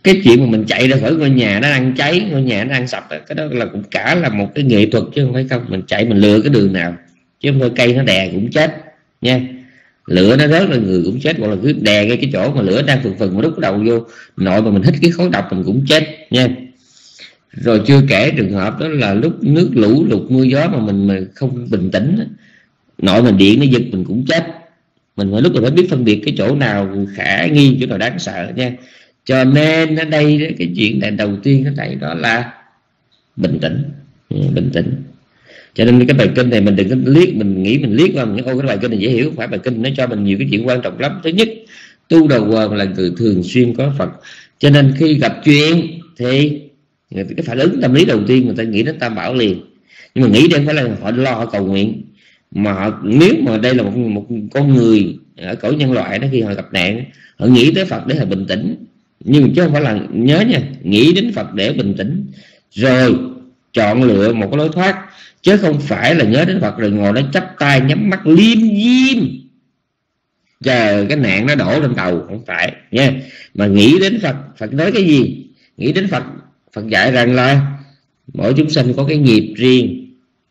Cái chuyện mà mình chạy ra khỏi ngôi nhà nó đang cháy, ngôi nhà nó đang sập đó, cái đó là cũng cả là một cái nghệ thuật chứ không phải không. Mình chạy mình lựa cái đường nào, chứ không thôi cây nó đè cũng chết nha. Lửa nó rớt là người cũng chết, hoặc là cứ đè ngay cái chỗ mà lửa đang phừng phừng mà đút cái đầu vô nội mà mình hít cái khói độc mình cũng chết nha. Rồi chưa kể trường hợp đó là lúc nước lũ lụt mưa gió mà mình mà không bình tĩnh, nội mình điện nó giật mình cũng chết. Mình phải lúc mình phải biết phân biệt cái chỗ nào khả nghi, chỗ nào đáng sợ nha. Cho nên ở đây cái chuyện này đầu tiên ở đây đó là bình tĩnh, bình tĩnh. Cho nên cái bài kinh này mình đừng có liếc, mình nghĩ mình liếc qua mình ô cái bài kinh này dễ hiểu, không phải. Bài kinh nó cho mình nhiều cái chuyện quan trọng lắm. Thứ nhất, tu đầu quần là người thường xuyên có Phật, cho nên khi gặp chuyện thì cái phản ứng tâm lý đầu tiên người ta nghĩ đến Tam Bảo liền. Nhưng mà nghĩ đây không phải là họ lo họ cầu nguyện, mà họ, nếu mà đây là một một con người ở cõi nhân loại đó, khi họ gặp nạn họ nghĩ tới Phật để họ bình tĩnh. Nhưng chứ không phải là, nhớ nha, nghĩ đến Phật để bình tĩnh rồi chọn lựa một cái lối thoát, chứ không phải là nhớ đến Phật rồi ngồi đó chắp tay nhắm mắt liêm diêm chờ cái nạn nó đổ lên tàu, không phải nha. Mà nghĩ đến Phật, Phật nói cái gì? Nghĩ đến Phật, Phật dạy rằng là mỗi chúng sanh có cái nghiệp riêng.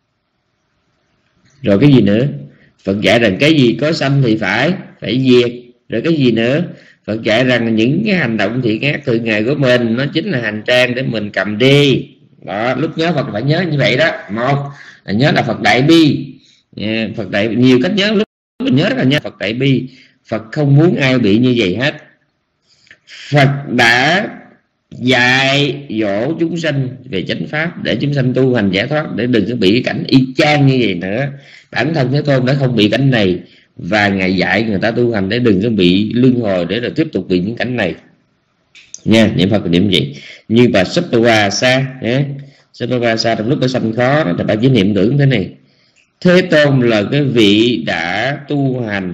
Rồi cái gì nữa? Phật dạy rằng cái gì có sanh thì phải phải diệt. Rồi cái gì nữa? Phật dạy rằng những cái hành động thiện ác thường ngày của mình nó chính là hành trang để mình cầm đi. Đó, lúc nhớ Phật phải nhớ như vậy đó. Một là nhớ là Phật đại bi. Phật đại nhiều cách nhớ, lúc mình nhớ là nhớ Phật đại bi. Phật không muốn ai bị như vậy hết. Phật đã dạy dỗ chúng sanh về chánh pháp để chúng sanh tu hành giải thoát, để đừng có bị cái cảnh y chang như vậy nữa. Bản thân Thế Tôn đã không bị cảnh này, và Ngài dạy người ta tu hành để đừng có bị luân hồi, để rồi tiếp tục bị những cảnh này nha. Niệm Phật niệm gì như bà Sattva-sa nhé. Sattva-sa trong lúc có sanh khó thì bà chỉ niệm tưởng thế này: Thế Tôn là cái vị đã tu hành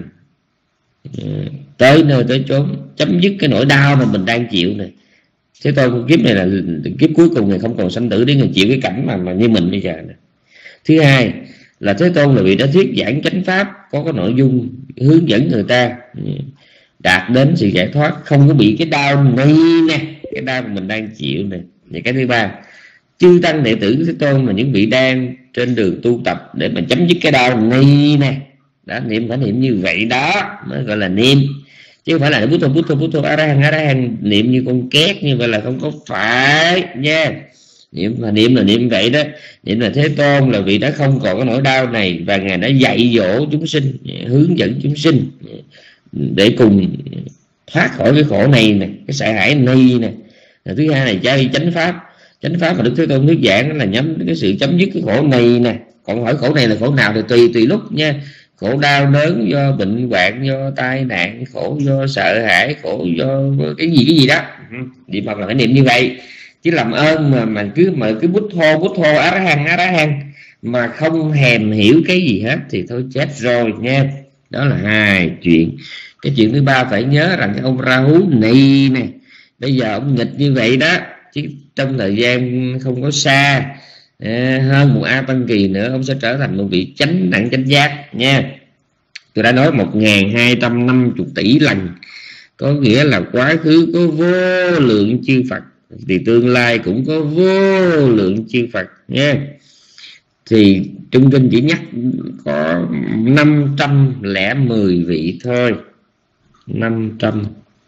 tới nơi tới chốn, chấm dứt cái nỗi đau mà mình đang chịu này. Thế Tôn kiếp này là kiếp cuối cùng, Ngài không còn sanh tử để Ngài chịu cái cảnh mà, mà như mình bây giờ này. Thứ hai là Thế Tôn là vị đã thuyết giảng chánh pháp, có cái nội dung hướng dẫn người ta đạt đến sự giải thoát, không có bị cái đau này nè, cái đau mà mình đang chịu này. Và cái thứ ba, chư tăng đệ tử Thế Tôn là những vị đang trên đường tu tập để mà chấm dứt cái đau này nè. Đó, niệm phải niệm như vậy đó mới gọi là niệm, chứ không phải là bút thô bút thô bút thô a ra hằng a ra hằng niệm như con két như vậy là không có phải nha. Niệm mà niệm là niệm vậy đó. Niệm là Thế Tôn là vị đã không còn cái nỗi đau này, và Ngài đã dạy dỗ chúng sinh, hướng dẫn chúng sinh để cùng thoát khỏi cái khổ này nè, cái sợ hãi này nè. Thứ hai là chơi chánh pháp. Chánh pháp mà Đức Thế Tôn thuyết giảng là nhắm đến cái sự chấm dứt cái khổ này nè. Còn hỏi khổ này là khổ nào thì tùy tùy lúc nha. Khổ đau đớn do bệnh hoạn, do tai nạn, khổ do sợ hãi, khổ do cái gì cái gì đó. Niệm Phật là phải niệm như vậy. Chứ làm ơn mà mà cứ mà cứ bút thô bút thô á ra hằng á ra hằng mà không hèm hiểu cái gì hết thì thôi chết rồi nha. Đó là hai chuyện. Cái chuyện thứ ba phải nhớ rằng cái ông Rahu này nè, bây giờ ông nghịch như vậy đó, chứ trong thời gian không có xa, à, hơn một A Tăng Kỳ nữa ông sẽ trở thành một vị chánh đẳng chánh giác nha. Tôi đã nói một nghìn hai trăm năm mươi tỷ lần, có nghĩa là quá khứ có vô lượng chư Phật thì tương lai cũng có vô lượng chư Phật nha. Thì trong kinh chỉ nhắc có năm trăm lẻ mười vị thôi, năm trăm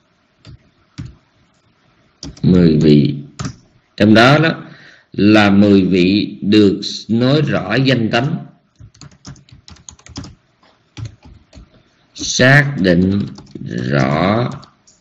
mười vị. Trong đó đó là mười vị được nói rõ danh tánh, xác định rõ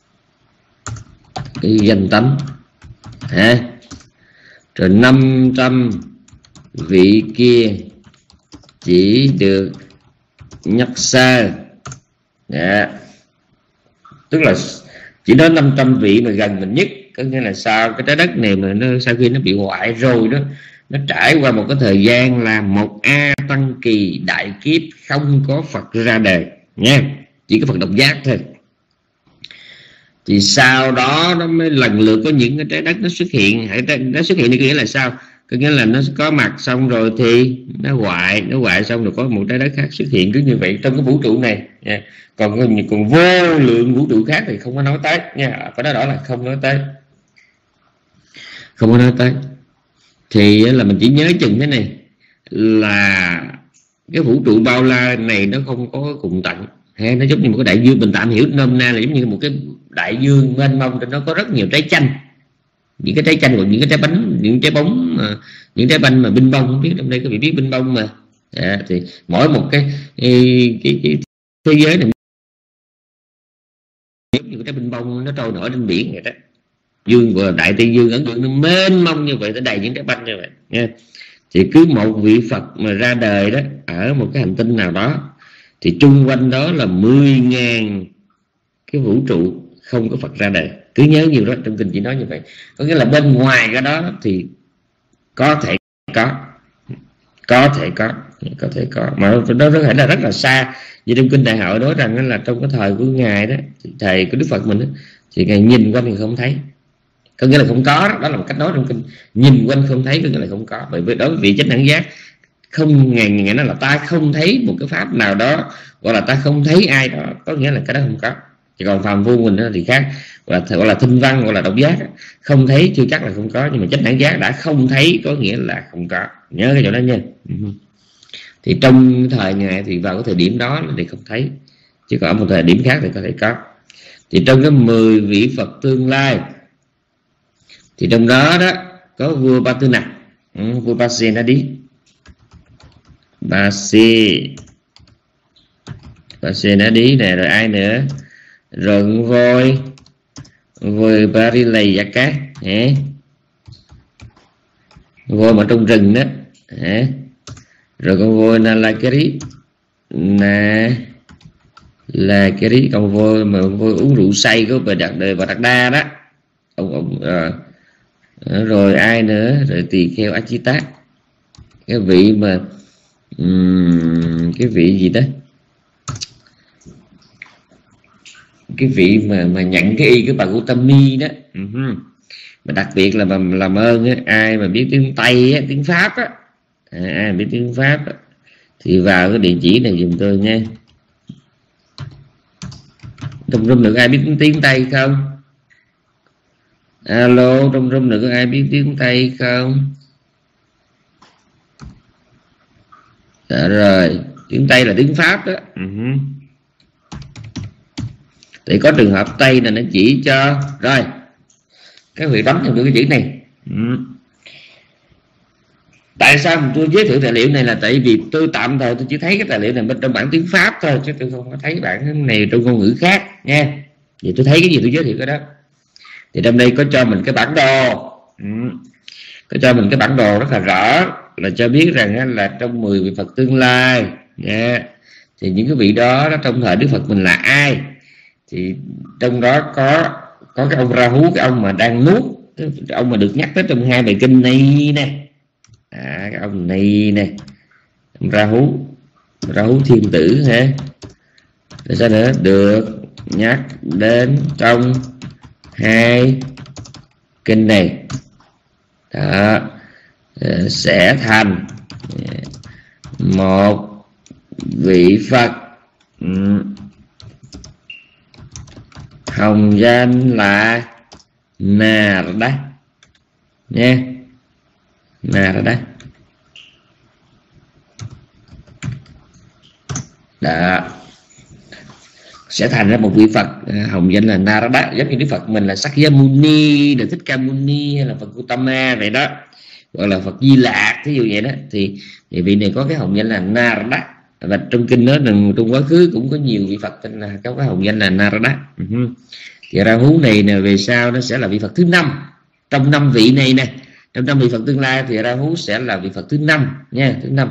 cái danh tánh ha. Rồi năm trăm vị kia chỉ được nhắc sơ, yeah. Tức là chỉ nói năm trăm vị mà gần mình nhất, có nghĩa là sau cái trái đất này mà nó sau khi nó bị hoại rồi đó, nó trải qua một cái thời gian là một A Tăng Kỳ đại kiếp không có Phật ra đời nha, chỉ có Phật độc giác thôi. Thì sau đó nó mới lần lượt có những cái trái đất nó xuất hiện. Nó xuất hiện thì có nghĩa là sao? Có nghĩa là nó có mặt xong rồi thì nó hoại, nó hoại xong rồi có một trái đất khác xuất hiện, cứ như vậy trong cái vũ trụ này nha. Còn còn vô lượng vũ trụ khác thì không có nói tới nha, phải nói đó là không nói tới. không có nói tới. Thì là mình chỉ nhớ chừng thế này, là cái vũ trụ bao la này nó không có cùng tận, hay nó giống như một cái đại dương. Mình tạm hiểu nôm na là giống như một cái đại dương mênh mông, trên nó có rất nhiều trái chanh, những cái trái chanh hoặc những cái trái bánh, những trái bóng mà, những trái banh mà binh bông, không biết trong đây có bị biết binh bông mà. À, thì mỗi một cái cái, cái, cái thế giới này giống như cái trái binh bông nó trôi nổi trên biển vậy đó. Dương và đại tây dương ấn độ nó mênh mông như vậy, nó đầy những trái banh như vậy nha. Thì cứ một vị Phật mà ra đời đó ở một cái hành tinh nào đó, thì chung quanh đó là mười ngàn cái vũ trụ không có Phật ra đời. Cứ nhớ nhiều đó, trong kinh chỉ nói như vậy. Có nghĩa là bên ngoài cái đó thì có thể có, có thể có, có thể có, mà nó có thể là rất là xa. Vì trong kinh Đại Hội nói rằng là trong cái thời của Ngài đó, thời của Đức Phật mình đó, thì Ngài nhìn quanh thì không thấy, có nghĩa là không có đó. Đó là một cách nói trong kinh, nhìn quanh không thấy có nghĩa là không có. Bởi vì đối với vị chánh đẳng giác, không, Ngài Ngài nói là ta không thấy một cái pháp nào đó, gọi là ta không thấy ai đó, có nghĩa là cái đó không có. Chỉ còn phàm phu mình thì khác, gọi là, gọi là thinh văn, gọi là độc giác. Không thấy chưa chắc là không có, nhưng mà chánh đẳng giác đã không thấy có nghĩa là không có. Nhớ cái chỗ đó nha. Thì trong thời Ngài thì vào cái thời điểm đó thì không thấy, chứ còn ở một thời điểm khác thì có thể có. Thì trong cái mười vị Phật tương lai, thì trong đó đó có vua Ba Tư Nặc, ừ, vua Ba Xê nó đi Ba Xê Ba Xê nó đi nè, rồi ai nữa, rồi con voi voi Ba Ri Lầy Gia Cát, voi mà trong rừng đó, rồi con voi Na La Keri nè, là cái đấy, con voi mà voi uống rượu say của bà Đạt Đời, bà Đạt Đa đó, ông ông à, rồi ai nữa, rồi tỳ kheo A Chi Tát, cái vị mà um, cái vị gì đó, cái vị mà mà nhận cái y của bà Gautami đó. Uh-huh. Mà đặc biệt là mà làm ơn á, ai mà biết tiếng Tây á, tiếng Pháp á, à, ai biết tiếng Pháp á, thì vào cái địa chỉ này giùm tôi nha. Trong room được ai biết tiếng Tây không? Alo, trong room được có ai biết tiếng Tây không? Dạ rồi, tiếng Tây là tiếng Pháp đó. Uh-huh. Thì có trường hợp Tây là nó chỉ cho. Rồi, các vị bấm vào cái chữ này. Uh-huh. Tại sao mà tôi giới thiệu tài liệu này là tại vì tôi tạm thời tôi chỉ thấy cái tài liệu này bên trong bản tiếng Pháp thôi, chứ tôi không có thấy bản này trong ngôn ngữ khác nha. Vì tôi thấy cái gì tôi giới thiệu cái đó. Thì trong đây có cho mình cái bản đồ, ừ. có cho mình cái bản đồ rất là rõ, là cho biết rằng là trong mười vị Phật tương lai nha, thì những cái vị đó, đó trong thời Đức Phật mình là ai. Thì trong đó có có cái ông Rahu, cái ông mà đang nuốt, cái ông mà được nhắc tới trong hai bài kinh này nè. À, cái ông này nè, Rahu, Rahu thiên tử ha. Rồi sao nữa, được nhắc đến trong hai kinh này đó, sẽ thành một vị Phật, hồng danh là Narada nha, Narada đó, sẽ thành ra một vị Phật hồng danh là Narada, giống như Đức Phật mình là Sakyamuni, là Thích Ca Muni, hay là Phật Gautama vậy đó, gọi là Phật Di Lạc thí dụ vậy đó. Thì, thì vị này có cái hồng danh là Narada, và trong kinh đó rằng trong quá khứ cũng có nhiều vị Phật tên là có cái hồng danh là Narada. Uh-huh. Thì Rahu này nè, về sau nó sẽ là vị Phật thứ năm trong năm vị này nè, trong năm vị Phật tương lai thì Rahu sẽ là vị Phật thứ năm nha, thứ năm.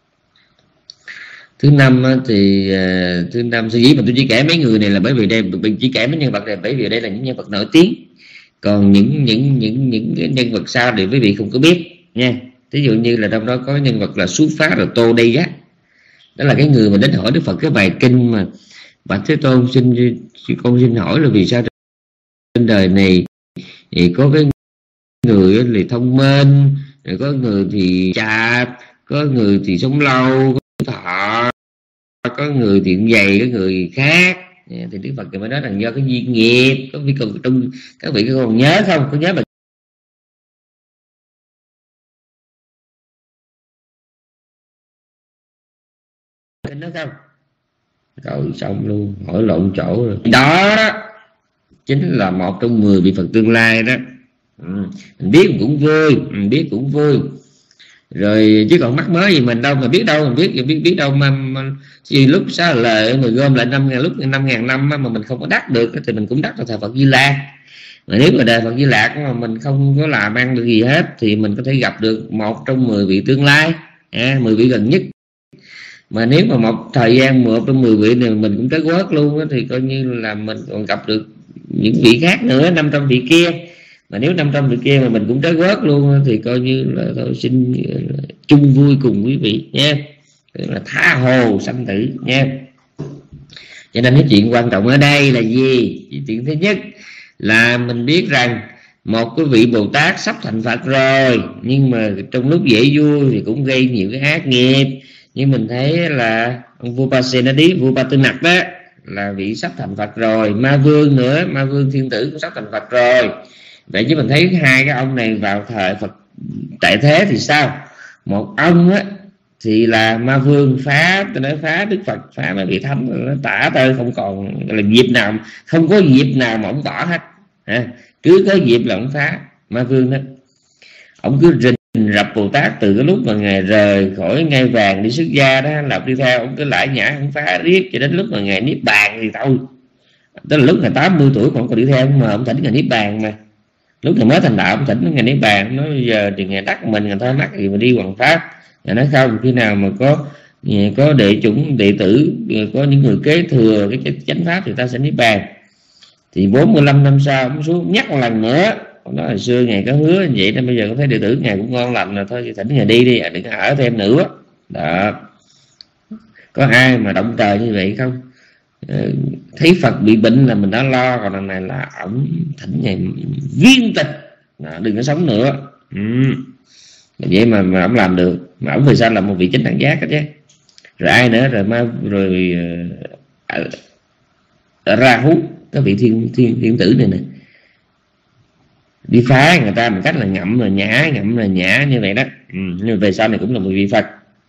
Thứ năm thì thứ năm suy nghĩ mà tôi chỉ kể mấy người này là bởi vì đây mình chỉ kể mấy nhân vật này bởi vì đây là những nhân vật nổi tiếng, còn những những những những cái nhân vật sau thì quý vị không có biết nha. Ví dụ như là trong đó có nhân vật là Xuất Phá rồi Tô Đây Gác, đó là cái người mà đến hỏi Đức Phật cái bài kinh mà Bạch Thế Tôn xin con xin hỏi là vì sao trên đời này thì có cái người thì thông minh, rồi có người thì chạp, có người thì sống lâu, có thọ, có người thì dày, có người khác. Thì Đức Phật mới nói rằng do cái duyên nghiệp. Có vị còn trong các vị còn nhớ không, có nhớ bài tin nó không? Rồi xong luôn, hỏi lộn chỗ rồi. Đó đó chính là một trong mười vị Phật tương lai đó. Ừ. Mình biết cũng vui, mình biết cũng vui rồi, chứ còn mắc mới gì mình đâu mà biết đâu, mình biết biết biết đâu mà, mà gì lúc xá lợi mà gom lại năm ngàn lúc năm ngàn năm mà mình không có đắc được thì mình cũng đắc là thờ Phật Di Lạc. Mà nếu mà đời Phật Di Lạc mà mình không có làm ăn được gì hết thì mình có thể gặp được một trong mười vị tương lai, à, mười vị gần nhất. Mà nếu mà một thời gian một trong mười vị này mình cũng tới quớt luôn đó, thì coi như là mình còn gặp được những vị khác nữa, năm trăm vị kia. Mà nếu năm trăm vị kia mà mình cũng tới quớt luôn thì coi như là thôi xin chung vui cùng quý vị nha, là tha hồ sanh tử nha. Cho nên cái chuyện quan trọng ở đây là gì? Chuyện thứ nhất là mình biết rằng một cái vị Bồ Tát sắp thành Phật rồi, nhưng mà trong lúc dễ vui thì cũng gây nhiều cái ác nghiệp. Nhưng mình thấy là ông vua Pasenadi, vua Ba Tư Nặc đó là vị sắp thành Phật rồi, Ma Vương nữa, Ma Vương Thiên Tử cũng sắp thành Phật rồi. Vậy chứ mình thấy hai cái ông này vào thời Phật tại thế thì sao? Một ông á thì là Ma Vương phá, tôi nói phá Đức Phật, phá mấy vị thánh, nó tả tơi không còn là dịp nào, không có dịp nào mà ông tỏ hết, à, cứ có dịp là ông phá. Ma Vương đó ông cứ rình rập Bồ Tát từ cái lúc mà ngài rời khỏi ngai vàng đi xuất gia đó, lập đi theo ông cứ lải nhã, ông phá riết cho đến lúc mà ngài niết bàn thì thôi. Tức là lúc ngài tám mươi tuổi còn còn đi theo mà ông thỉnh ngài niết bàn. Mà lúc ngài mới thành đạo ông thỉnh ngài niết bàn, nói bây giờ thì ngài đắc mình, ngài thôi mắc gì mà đi hoàng pháp. Ngài nói không, khi nào mà có có đệ chủng đệ tử, có những người kế thừa cái chánh pháp thì ta sẽ niết bàn. Thì bốn mươi lăm năm sau ông xuống nhắc một lần nữa, ông nói hồi xưa ngài có hứa như vậy nên bây giờ có thấy đệ tử ngài cũng ngon lành rồi, thôi thì thỉnh ngài đi đi, đừng ở thêm nữa đó. Có ai mà động trời như vậy không? Thấy Phật bị bệnh là mình đã lo, còn lần này là ổng thỉnh ngài viên tịch, đừng có sống nữa. Ừ. Vậy mà mà ổng làm được, mà ổng vì sao là một vị chánh đẳng giác đó chứ. Rồi ai nữa, rồi ma rồi uh, Ra Hú, cái vị thiên thiên thiên tử này nè, đi phá người ta một cách là ngậm là nhã, ngậm là nhã như vậy đó. Ừ. Nhưng về sau này cũng là một vị Phật.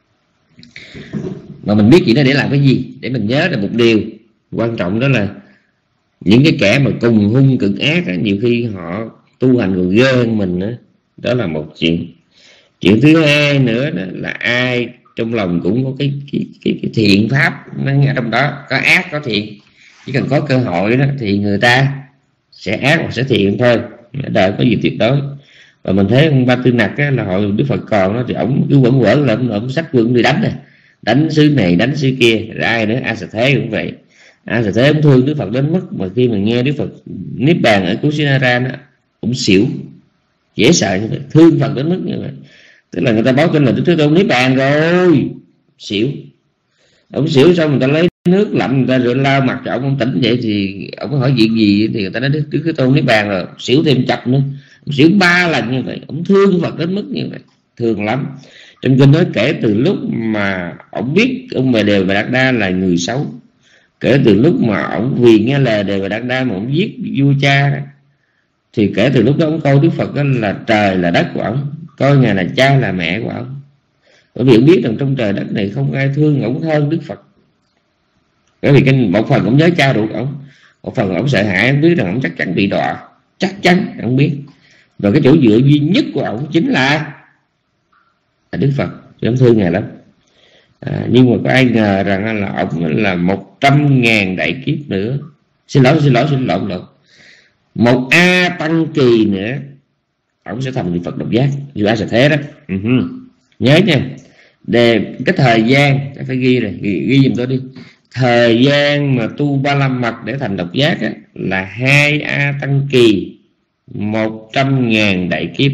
Mà mình biết chuyện đó để làm cái gì? Để mình nhớ là một điều quan trọng, đó là những cái kẻ mà cùng hung cực ác đó, nhiều khi họ tu hành còn ghê hơn mình đó. Đó là một chuyện. Chuyện thứ hai nữa đó là ai trong lòng cũng có cái cái, cái, cái thiện pháp nó ở trong đó, có ác có thiện. Chỉ cần có cơ hội đó thì người ta sẽ ác hoặc sẽ thiện thôi, đời có gì tuyệt đối. Và mình thấy ông Ba Tư Nặc á, là hồi Đức Phật còn đó, thì ổng cứ quẩn quẩn là ổng sách quân đi đánh này, đánh xứ này đánh xứ kia. Rồi ai nữa, A Xà Thế cũng vậy. A Xà Thế ông thương Đức Phật đến mức mà khi mà nghe Đức Phật niết bàn ở Kusinara đó, ông xỉu, dễ sợ như vậy, thương Phật đến mức như vậy. Tức là người ta báo tin là Đức Thế Tôn niết bàn rồi, xỉu. Ông xỉu xong người ta lấy nước lạnh người ta rửa lao mặt cho ông, ông tỉnh vậy thì ông hỏi chuyện gì thì người ta nói Đức, Đức Thế Tôn niết bàn rồi, xỉu thêm chập nữa. Ông xỉu ba lần như vậy, ông thương Phật đến mức như vậy, thương lắm. Trong kinh nói kể từ lúc mà ông biết ông Bà Đề Bà Đạt Đa là người xấu, kể từ lúc mà ông vì nghe lời Đề Bà Đạt Đa mà ông giết vua cha đó, thì kể từ lúc đó ông coi Đức Phật đó là trời là đất của ông, coi ngài là cha là mẹ của ông. Bởi vì ông biết rằng trong trời đất này không ai thương ông hơn Đức Phật. Bởi vì cái một phần ông nhớ cha ruột ông, một phần ông sợ hãi, ông biết rằng ông chắc chắn bị đọa, chắc chắn ông biết. Và cái chỗ dựa duy nhất của ông chính là, là Đức Phật, thì ông thương ngài lắm. À, nhưng mà có ai ngờ rằng là ông là một trăm ngàn đại kiếp nữa, xin lỗi xin lỗi xin lỗi lộn một A Tăng Kỳ nữa, ông sẽ thành vị Phật độc giác như A Xà Thế đó. Uh-huh. Nhớ nha, để cái thời gian phải ghi này, ghi, ghi giùm tôi đi. Thời gian mà tu ba la mật để thành độc giác á, là hai A Tăng Kỳ, một trăm ngàn đại kiếp.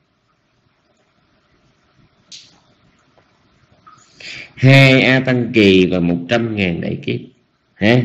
Hai A Tăng Kỳ và một trăm ngàn đại kiếp ha.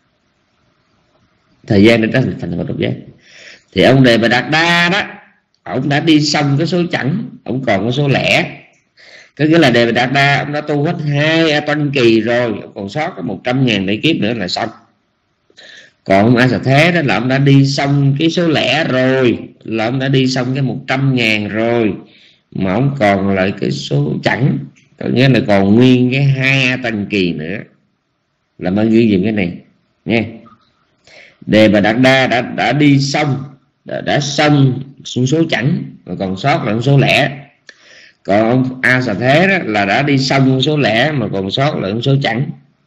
Thời gian để trở thành Phật độc giác. Thì ông Đề Bà Đạt Đa đó, ông đã đi xong cái số chẵn, ông còn có số lẻ. Có nghĩa là Đề Bà Đạt Đa ông đã tu hết hai A Tăng Kỳ rồi, ông còn sót có một trăm ngàn đại kiếp nữa là xong. Còn ông A Xà Thế đó là ông đã đi xong cái số lẻ rồi, là ông đã đi xong cái một trăm ngàn rồi, mà ông còn lại cái số chẵn. có nghĩa là còn nguyên cái hai A Tăng Kỳ nữa, là bạn ghi dùm cái này nha. Đề bà Đạt Đa đã đã đi xong, đã, đã xong số chẵn, mà còn sót là số lẻ. Còn ông A Xà Thế đó là đã đi xong số lẻ mà còn sót là số chẵn.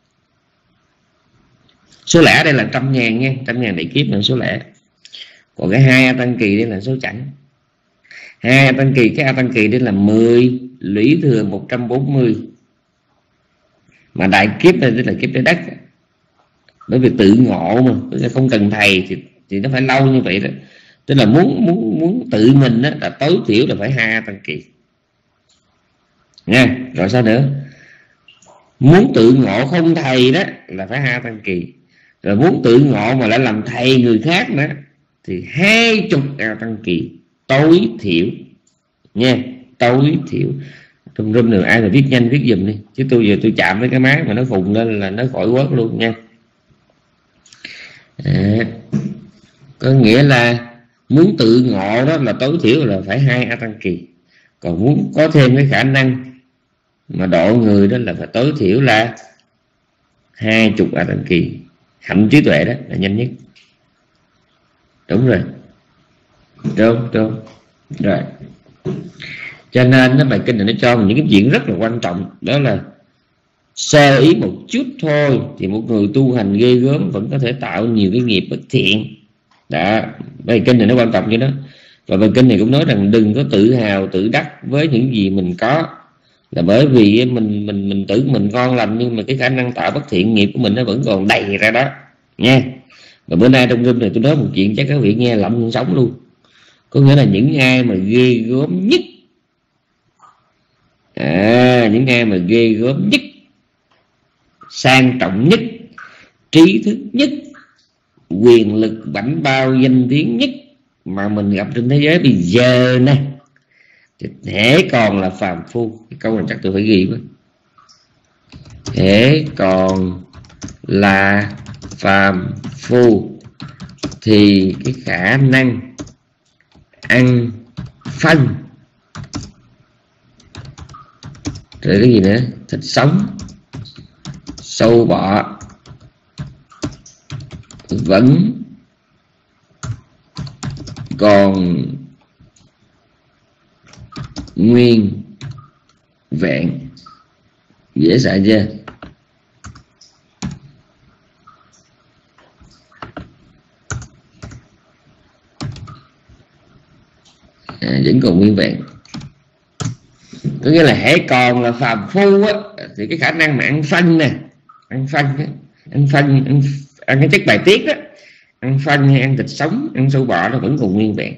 Số lẻ đây là trăm ngàn nha, trăm ngàn đại kiếp là số lẻ. Còn cái hai A Tăng Kỳ đây là số chẵn. Hai A Tăng Kỳ, cái A Tăng Kỳ đây là mười lũy thừa một trăm bốn mươi, mà đại kiếp đây là kiếp trái đất. Bởi vì tự ngộ mà, tức là không cần thầy thì thì nó phải lâu như vậy đó. Tức là muốn muốn muốn tự mình đó, là tối thiểu là phải hai A Tăng Kỳ nha. Rồi sao nữa? Muốn tự ngộ không thầy đó là phải hai A Tăng Kỳ. Rồi muốn tự ngộ mà lại làm thầy người khác nữa thì hai chục A Tăng Kỳ tối thiểu nha, tối thiểu. Trong room nào ai mà viết nhanh viết giùm đi, chứ tôi giờ tôi chạm với cái máy mà nó phùng lên là nó khỏi quớt luôn nha. À, có nghĩa là muốn tự ngộ đó là tối thiểu là phải hai A Tăng Kỳ. Còn muốn có thêm cái khả năng mà độ người đó là phải tối thiểu là hai chục A Tăng Kỳ. Hạnh trí tuệ đó là nhanh nhất. Đúng rồi. Đúng, đúng. Rồi. Cho nên nó bài kinh này nó cho mình những cái chuyện rất là quan trọng. Đó là sơ ý một chút thôi thì một người tu hành ghê gớm vẫn có thể tạo nhiều cái nghiệp bất thiện. Đó, bài kinh này nó quan trọng như đó. Và bài kinh này cũng nói rằng đừng có tự hào tự đắc với những gì mình có, là bởi vì mình mình mình tưởng mình ngon lành, nhưng mà cái khả năng tạo bất thiện nghiệp của mình nó vẫn còn đầy ra đó nha. Và bữa nay trong room này tôi nói một chuyện chắc các vị nghe lạnh sống luôn. Có nghĩa là những ai mà ghê gớm nhất, à, những ai mà ghê gớm nhất, sang trọng nhất, trí thức nhất, quyền lực bảnh bao danh tiếng nhất mà mình gặp trên thế giới bây giờ nè, thì thể còn là phàm phu. Cái câu này chắc tôi phải ghi quá. Thể còn là phàm phu thì cái khả năng ăn phân, rồi cái gì nữa, thịt sống, sâu bọ vẫn còn nguyên vẹn. Dễ sợ chưa? À, vẫn còn nguyên vẹn. Có nghĩa là hễ còn là phàm phu á, thì cái khả năng mà ăn phân nè, ăn phân á, ăn phân, ăn, ăn cái chất bài tiết đó, ăn phân hay ăn thịt sống, ăn sâu bọ nó vẫn còn nguyên vẹn.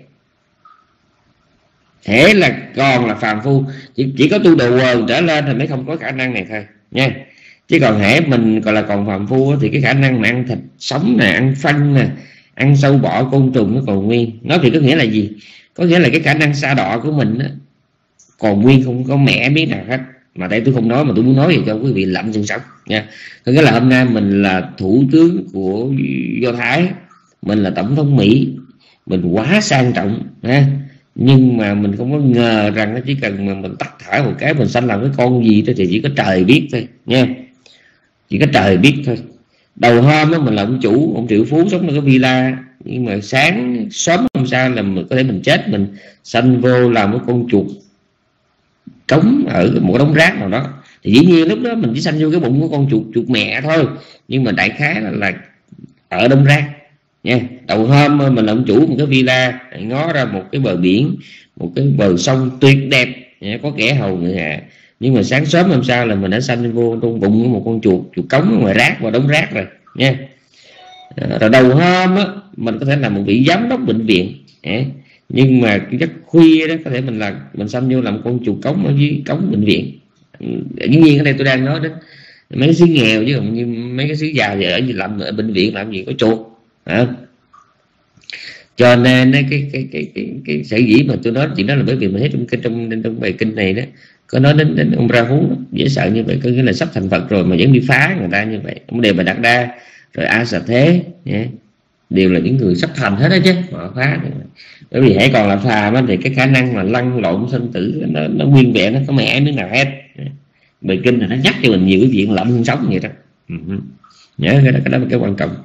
Thế là còn là phàm phu, chỉ, chỉ có tu đồ quần trở lên thì mới không có khả năng này thôi nha. Chứ còn hễ mình gọi là còn phàm phu thì cái khả năng mà ăn thịt sống nè, ăn phân nè, ăn sâu bọ côn trùng nó còn nguyên. Nó thì có nghĩa là gì? Có nghĩa là cái khả năng sa đọa của mình đó, còn nguyên, không có mẻ biết nào hết. Mà tại tôi không nói, mà tôi muốn nói gì cho quý vị lạnh xương sống nha. Có nghĩa là hôm nay mình là thủ tướng của Do Thái, mình là tổng thống Mỹ, mình quá sang trọng ha. Nhưng mà mình không có ngờ rằng nó chỉ cần mà mình tắt thở một cái mình sanh làm cái con gì thôi thì chỉ có trời biết thôi nha. Chỉ có trời biết thôi. Đầu hôm đó mình là ông chủ, ông triệu phú sống ở cái villa, nhưng mà sáng sớm hôm sau là mình có thể mình chết, mình sanh vô làm cái con chuột trống ở một cái đống rác nào đó, thì dĩ nhiên lúc đó mình chỉ sanh vô cái bụng của con chuột chuột mẹ thôi. Nhưng mà đại khái là, là ở đống rác nha. Đầu hôm mình làm chủ một cái villa ngó ra một cái bờ biển, một cái bờ sông tuyệt đẹp, có kẻ hầu người hạ, nhưng mà sáng sớm hôm sau là mình đã sanh vô trong bụng của một con chuột chuột cống ở ngoài rác và đống rác rồi nha. Rồi đầu hôm á, mình có thể là một vị giám đốc bệnh viện, nhưng mà cái giấc khuya đó có thể mình là mình sanh vô làm con chuột cống ở dưới cống bệnh viện. Dĩ nhiên ở đây tôi đang nói đến mấy cái xứ nghèo, chứ không như mấy cái xứ giàu ở làm ở bệnh viện làm gì có chuột. À. Cho nên cái cái cái cái cái, cái sở dĩ mà tôi nói chuyện đó là bởi vì mình thấy trong trong trong, trong bài kinh này đó có nói đến, đến ông Ra Hú dễ sợ như vậy, có nghĩa là sắp thành Phật rồi mà vẫn đi phá người ta như vậy. Ông Đề Bà Đạt Đa rồi A Xà Thế yeah, đều là những người sắp thành hết đó chứ mà phá. Bởi vì hãy còn là phàm thì cái khả năng mà lăn lộn sinh tử nó, nó nguyên vẹn, nó có mẹ miếng nào hết. Bài kinh là nó nhắc cho mình nhiều cái chuyện lạnh hơn sống vậy đó. Ừ. Nhớ cái đó, cái đó là cái quan trọng.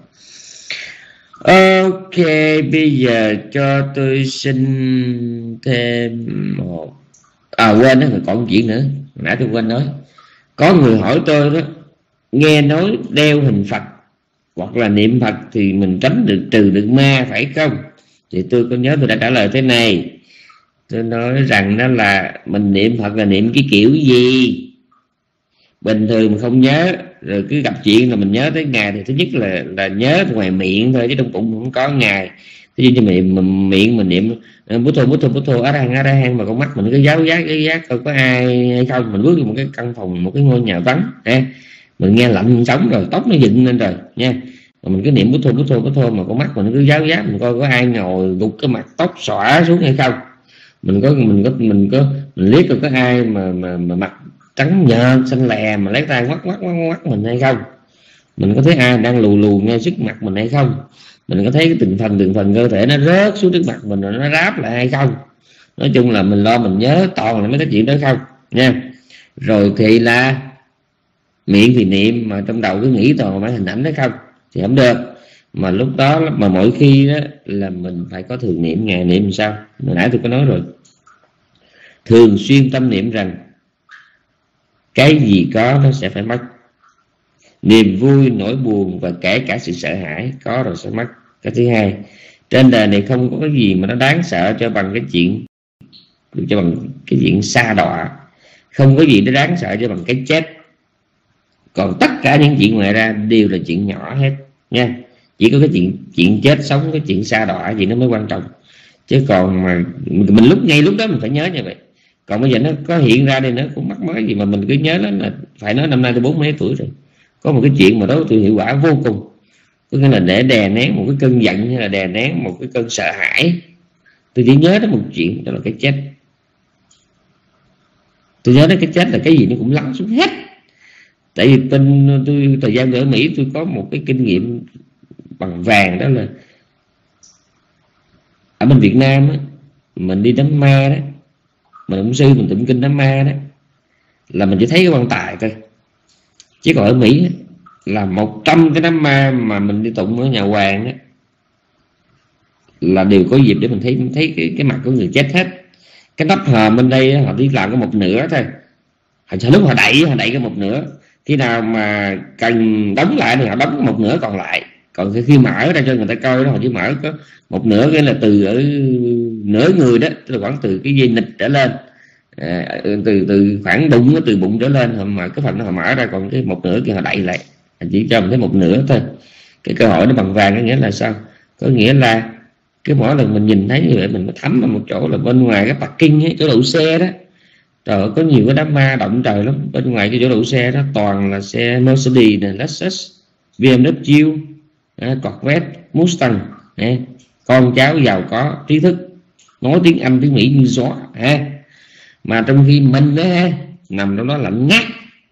Ok, bây giờ cho tôi xin thêm một à quên đó, còn một chuyện nữa nãy tôi quên nói. Có người hỏi tôi đó, nghe nói đeo hình Phật hoặc là niệm Phật thì mình tránh được, trừ được ma phải không? Thì tôi có nhớ tôi đã trả lời thế này. Tôi nói rằng đó là mình niệm Phật là niệm cái kiểu gì. Bình thường mình không nhớ, rồi cứ gặp chuyện là mình nhớ tới Ngài, thì thứ nhất là là nhớ ngoài miệng thôi chứ trong bụng không có Ngài. Thế như miệng mình miệng mình niệm bút thô bút thô bút thô á ra á ra, mà con mắt mình cứ giáo giác giáo giác coi có ai hay không. Mình bước vào một cái căn phòng, một cái ngôi nhà vắng ha, mình nghe lạnh sống rồi, tóc nó dựng lên rồi nha, mà mình cứ niệm bút thô bút thô bút thô mà con mắt mình cứ giáo giác, mình coi có ai ngồi gục cái mặt tóc xõa xuống hay không. Mình có mình có mình có mình liếc coi có ai mà mà, mà mặt trắng nhợt xanh lè mà lấy tay ngoắc ngoắc ngoắc ngoắc mình hay không. Mình có thấy ai đang lù lù ngay trước mặt mình hay không. Mình có thấy cái từng phần từng phần cơ thể nó rớt xuống trước mặt mình rồi nó ráp lại hay không. Nói chung là mình lo mình nhớ toàn là mấy cái chuyện đó không nha. Rồi thì là miệng thì niệm mà trong đầu cứ nghĩ toàn mấy hình ảnh đó không thì không được. Mà lúc đó mà mỗi khi đó là mình phải có thường niệm. Ngày niệm làm sao? Hồi nãy tôi có nói rồi, thường xuyên tâm niệm rằng cái gì có nó sẽ phải mất. Niềm vui, nỗi buồn và kể cả sự sợ hãi có rồi sẽ mất. Cái thứ hai, trên đời này không có cái gì mà nó đáng sợ cho bằng cái chuyện cho bằng cái chuyện sa đọa. Không có gì nó đáng sợ cho bằng cái chết. Còn tất cả những chuyện ngoài ra đều là chuyện nhỏ hết nha. Chỉ có cái chuyện chuyện chết sống, cái chuyện sa đọa gì nó mới quan trọng. Chứ còn mà mình lúc ngay lúc đó mình phải nhớ như vậy. Còn bây giờ nó có hiện ra đây nó cũng mắc mới gì mà mình cứ nhớ nó là phải nói năm nay tôi bốn mấy tuổi rồi. Có một cái chuyện mà đó tôi hiệu quả vô cùng. Có nghĩa là để đè nén một cái cơn giận hay là đè nén một cái cơn sợ hãi, tôi chỉ nhớ đến một chuyện, đó là cái chết. Tôi nhớ đến cái chết là cái gì nó cũng lắng xuống hết. Tại vì bên tôi thời gian ở Mỹ tôi có một cái kinh nghiệm bằng vàng, đó là ở bên Việt Nam á, mình đi đám ma đó, mình cũng sư mình tụng kinh đám ma đó, là mình chỉ thấy cái quan tài thôi. Chứ còn ở Mỹ là một trăm cái đám ma mà mình đi tụng ở nhà hoàng đó, là đều có dịp để mình thấy mình thấy cái, cái mặt của người chết hết. Cái nắp hòm bên đây họ chỉ làm có một nửa thôi, họ lúc họ đẩy họ đẩy cái một nửa, khi nào mà cần đóng lại thì họ đóng một nửa còn lại. Còn khi mở ra cho người ta coi đó, họ chỉ mở có một nửa, cái là từ ở nửa người đó, tức là khoảng từ cái dây nịch trở lên, à, từ từ khoảng bụng từ bụng trở lên mà cái phần đó họ mở ra, còn cái một nửa kia họ đẩy lại, chỉ cho mình thấy một nửa thôi. Cái cơ hội nó bằng vàng có nghĩa là sao? Có nghĩa là cái mỗi lần mình nhìn thấy như vậy mình mới thấm vào một chỗ là bên ngoài cái parking ấy, chỗ đậu xe đó, trời ơi, có nhiều cái đám ma động trời lắm. Bên ngoài cái chỗ đậu xe đó toàn là xe Mercedes này, Lexus, bê em vê, à, Corvette, Mustang, à, con cháu giàu có, trí thức, nói tiếng Anh tiếng Mỹ như gió, à. Mà trong khi mình đó ha, nằm trong đó lạnh ngắt,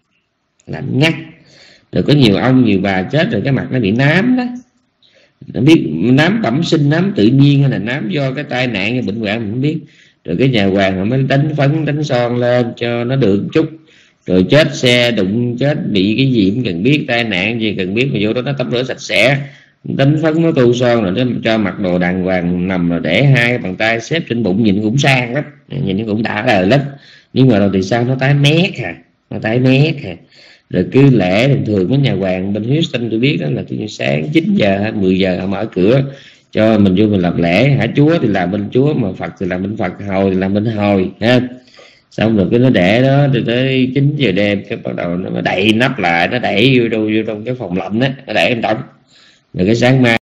lạnh ngắt. Rồi có nhiều ông nhiều bà chết rồi cái mặt nó bị nám đó, nó biết nám bẩm sinh, nám tự nhiên hay là nám do cái tai nạn hay bệnh hoạn mình không biết. Rồi cái nhà hoàng họ mới đánh phấn đánh son lên cho nó được chút. Rồi chết xe đụng chết bị cái gì cũng cần biết, tai nạn gì cần biết, mà vô đó nó tắm rửa sạch sẽ, đánh phấn nó tô son rồi nó cho mặc đồ đàng hoàng, nằm rồi để hai bàn tay xếp trên bụng nhìn cũng sang lắm, nhìn nó cũng đã đời lắm. Nhưng mà rồi thì sao nó tái mét à, nó tái mét à. Rồi cứ lễ thường thường với nhà hoàng bên Houston tôi biết đó là từ sáng chín giờ mười giờ họ mở cửa cho mình vô mình làm lễ hả. Chúa thì làm bên Chúa, mà Phật thì làm bên Phật, hồi thì làm bên hồi ha. Xong rồi cái nó để đó từ tới chín giờ đêm cái bắt đầu nó đậy nắp lại, nó đẩy vô, vô, vô trong cái phòng lạnh á, nó đẩy bên trong. Rồi cái sáng mai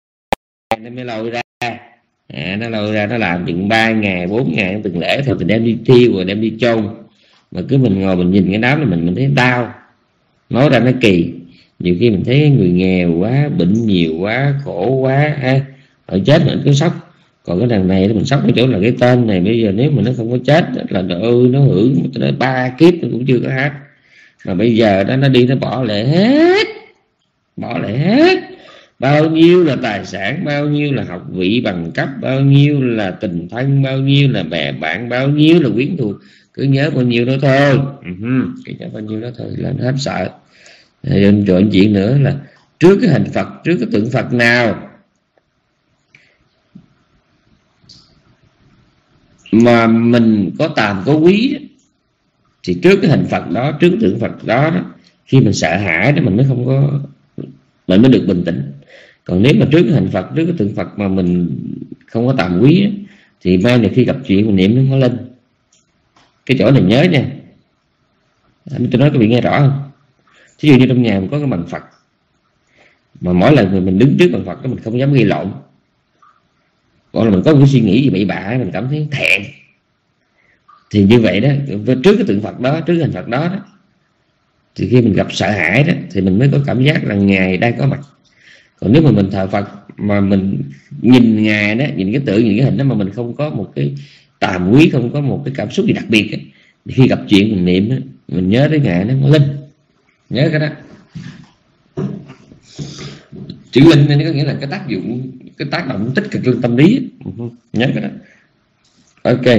nó mới lôi ra, à, nó lôi ra nó làm chừng ba ngày bốn ngày từng lễ thì mình đem đi thiêu rồi đem đi chôn. Mà cứ mình ngồi mình nhìn cái đám là mình mình thấy đau, nói ra nó kỳ. Nhiều khi mình thấy người nghèo quá, bệnh nhiều quá, khổ quá ha, họ chết mình cứ sốc. Còn cái đằng này mình sốc cái chỗ là cái tên này bây giờ nếu mà nó không có chết là ơi nó hưởng nó ba kiếp nó cũng chưa có hát. Mà bây giờ đó nó đi nó bỏ lệ hết, bỏ lệ hết. bao nhiêu là tài sản, bao nhiêu là học vị bằng cấp, bao nhiêu là tình thân, bao nhiêu là bè bạn, bao nhiêu là quyến thuộc. Cứ nhớ bao nhiêu đó thôi. uh-huh. Cứ nhớ bao nhiêu đó thôi là hết sợ. Rồi chuyện nữa là trước cái hình Phật, trước cái tượng Phật nào mà mình có tàm có quý, thì trước cái hình Phật đó, trước cái tượng Phật đó, đó khi mình sợ hãi đó mình mới không có, mình mới được bình tĩnh. Còn nếu mà trước cái hình Phật, trước cái tượng Phật mà mình không có tàm quý đó, thì mai này khi gặp chuyện mình niệm nó lên. Cái chỗ này nhớ nha, tôi nói các vị nghe rõ không? Thí dụ như trong nhà mình có cái bằng Phật, mà mỗi lần mình đứng trước bằng Phật đó mình không dám ghi lộn, gọi là mình có một cái suy nghĩ gì bậy bạ, mình cảm thấy thẹn, thì như vậy đó, trước cái tượng Phật đó, trước cái hình Phật đó, đó thì khi mình gặp sợ hãi đó thì mình mới có cảm giác là Ngài đang có mặt. Còn nếu mà mình thờ Phật mà mình nhìn Ngài đó, nhìn cái tượng, nhìn cái hình đó mà mình không có một cái tàm quý, không có một cái cảm xúc gì đặc biệt ấy, thì khi gặp chuyện mình niệm đó, mình nhớ tới Ngài nó linh. Nhớ cái đó. Chữ linh này có nghĩa là cái tác dụng, cái tác động tích cực lên tâm lý. Nhớ cái đó. Ok.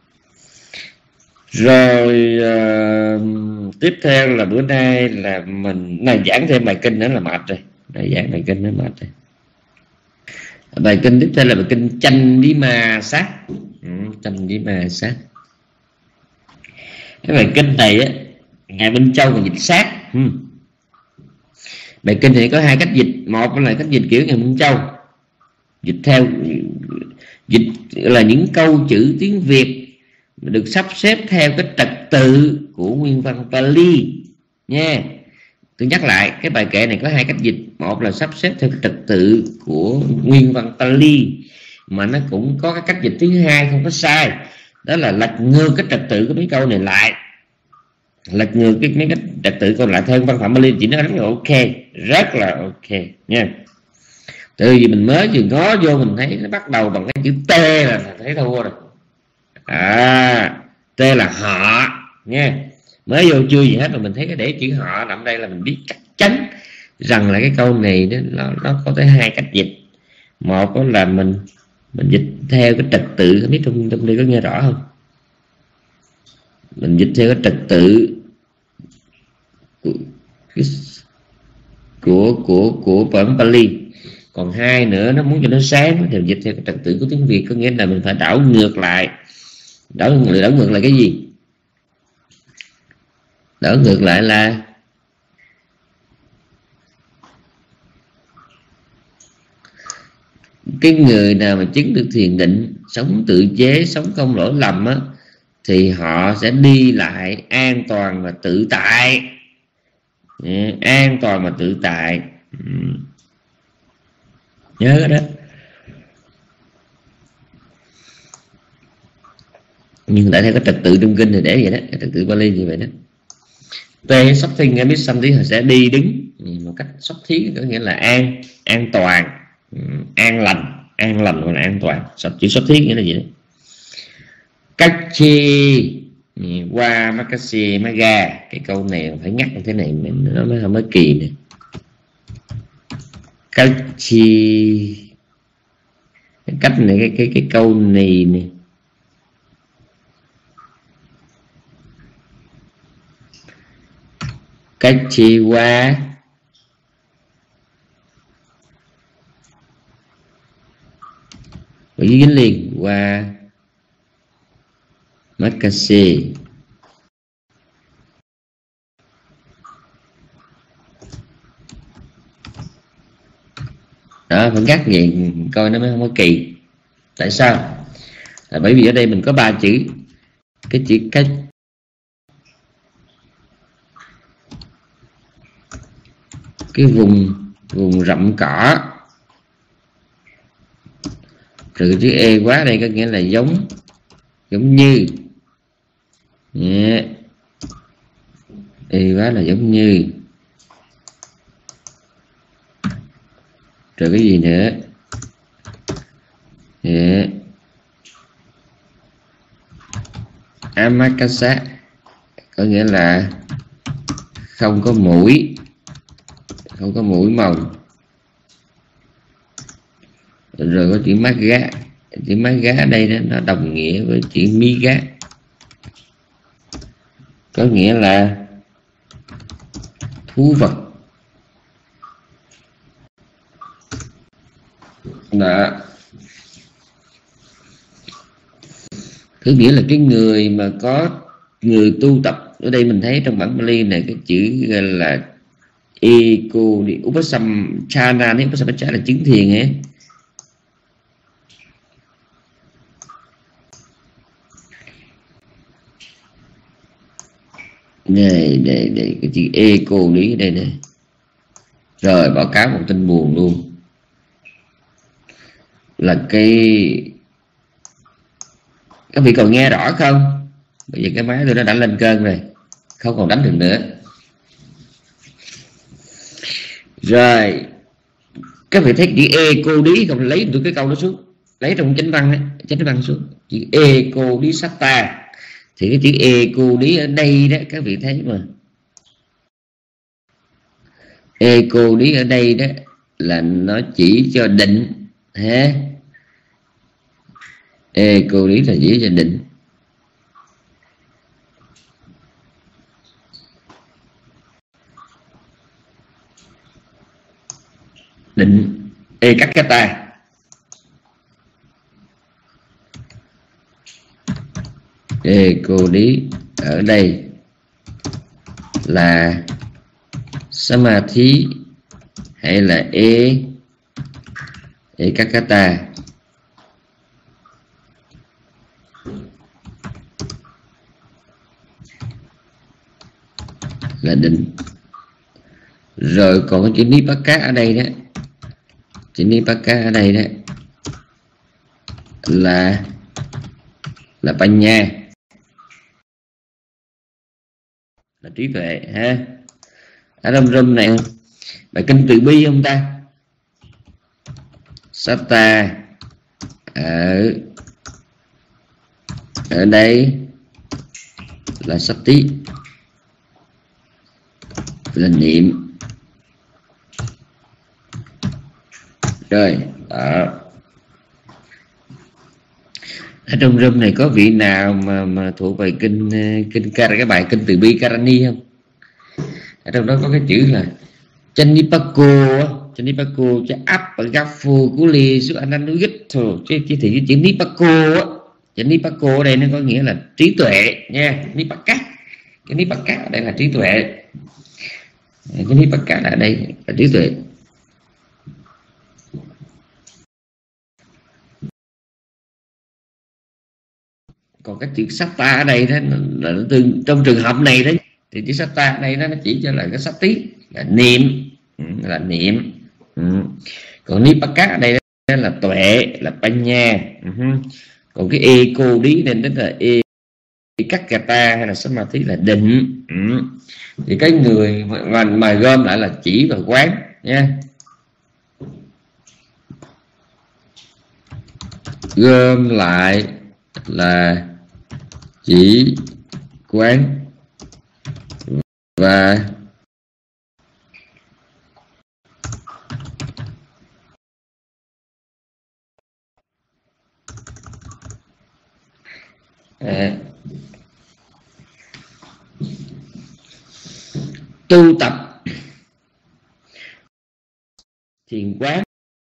Rồi uh, tiếp theo là bữa nay là mình này giảng thêm bài kinh nữa là mệt rồi. Này giảng bài kinh nữa mệt rồi. Bài kinh tiếp theo là bài kinh Chanh Đi Ma Sát. Ừ, Chanh Đi Ma Sát. Cái bài kinh này á, Ngài Minh Châu còn dịch sát. Ừ. Bài kinh thì có hai cách dịch. Một là cách dịch kiểu Ngài Minh Châu, dịch theo, dịch là những câu chữ tiếng Việt được sắp xếp theo cái trật tự của nguyên văn Pali nha. Tôi nhắc lại, cái bài kệ này có hai cách dịch. Một là sắp xếp theo cái trật tự của nguyên văn Pali, mà nó cũng có cái cách dịch thứ hai không có sai, đó là lật ngược cái trật tự của mấy câu này lại, lật ngược cái mấy cái trật tự còn lại theo văn phạm Pali, chỉ nó rất là ok, rất là ok nha. Từ vì mình mới vừa ngó vô mình thấy nó bắt đầu bằng cái chữ T là thấy thua rồi. À, T là họ nha. Mới vô chưa gì hết mà mình thấy cái để chữ họ nằm đây là mình biết chắc chắn rằng là cái câu này đó, nó, nó có tới hai cách dịch. Một đó là mình mình dịch theo cái trật tự, không biết trong trong đây có nghe rõ không? Mình dịch theo cái trật tự của của của, của bản Pali. Còn hai nữa, nó muốn cho nó sáng thì dịch theo cái trật tự của tiếng Việt, có nghĩa là mình phải đảo ngược lại. Đảo ngược, đảo ngược lại cái gì? Đảo ngược lại là cái người nào mà chứng được thiền định, sống tự chế, sống không lỗi lầm á, thì họ sẽ đi lại an toàn và tự tại. An toàn và tự tại. Nhớ cái đó. Nhưng tại theo cái trật tự trong kinh thì để vậy đó, cái trật tự Pali như vậy đó. T sắp thinh nghe biết xăm tí họ sẽ đi đứng một cách sắp thí, có nghĩa là an an toàn, an lành, an lành và an toàn. Sắp chữ sắp thí nghĩa là gì đó. Cách chi qua Makasi Maga, cái câu này phải nhắc như thế này mình nó mới mới kỳ nè. Cách chi, cái cách này, cái cái cái câu này nè, cách chi qua với dính liền qua Makasi. Đó, phải gác vậy coi nó mới không có kỳ. Tại sao? Là bởi vì ở đây mình có ba chữ. Cái chữ cách, cái vùng vùng rậm cỏ, rồi chữ e quá đây có nghĩa là giống, giống như. Yeah. E quá là giống như. Rồi cái gì nữa? Yeah. Amakasa có nghĩa là không có mũi, không có mũi mồng. rồi có chữ mát gá. Chữ mát gá ở đây đó, nó đồng nghĩa với chữ mí gá, có nghĩa là thú vật. Đó. Thứ nghĩa là cái người mà có người tu tập. Ở đây mình thấy trong bản Pali này cái chữ là ego đi upasam chana, nếu upasam chana là chứng thiền ấy. Đây, đây, đây, cái chữ ego đi đây này. Rồi báo cáo một tin buồn luôn, là cái các vị còn nghe rõ không? Bây giờ cái máy tôi nó đã lên cơn rồi, không còn đánh được nữa. Rồi các vị thấy chữ ego đi không? Lấy được cái câu đó xuống, lấy trong chánh văn ấy, chánh văn xuống chữ ego đi satta. Thì cái chữ ego đi ở đây đó các vị thấy mà, ego đi ở đây đó là nó chỉ cho định ha. Ego đi là chỉ cho định. Định ekakata. Ego đi ở đây là samadhi hay là e ekakata, là định. Rồi còn cái chữ nipaka ở đây đó, chữ nipaka ở đây đó là là panya, là trí tuệ ha. Ở trong room này bài kinh từ bi không ta? Satta ở ở đây là sati, là niệm. Rồi đó. Ở trong room này có vị nào mà mà thuộc về kinh kinh cái bài kinh từ bi Karani không? Ở trong đó có cái chữ là Chanipako, Chanipako cho áp và gafu cú li su ananugit thôi, chứ chỉ thì cái chữ Nipako á, chữ Nipako ở đây nó có nghĩa là trí tuệ nha. Nipaka, cái Nipaka ở đây là trí tuệ, cái Nipaka ở đây là trí tuệ. Còn cái chữ satta ở đây đó là từ, trong trường hợp này đấy thì chữ satta ở đây đó, nó chỉ cho là cái sati, là niệm, là niệm. Còn nipaka ở đây đó là tuệ, là panya. Còn cái ego đi nên đó là e kakata hay là samadhi là định. Thì cái người mà, mà gom lại là chỉ và quán nha. Gom lại là chỉ, quán và à, tu tập thiền quán.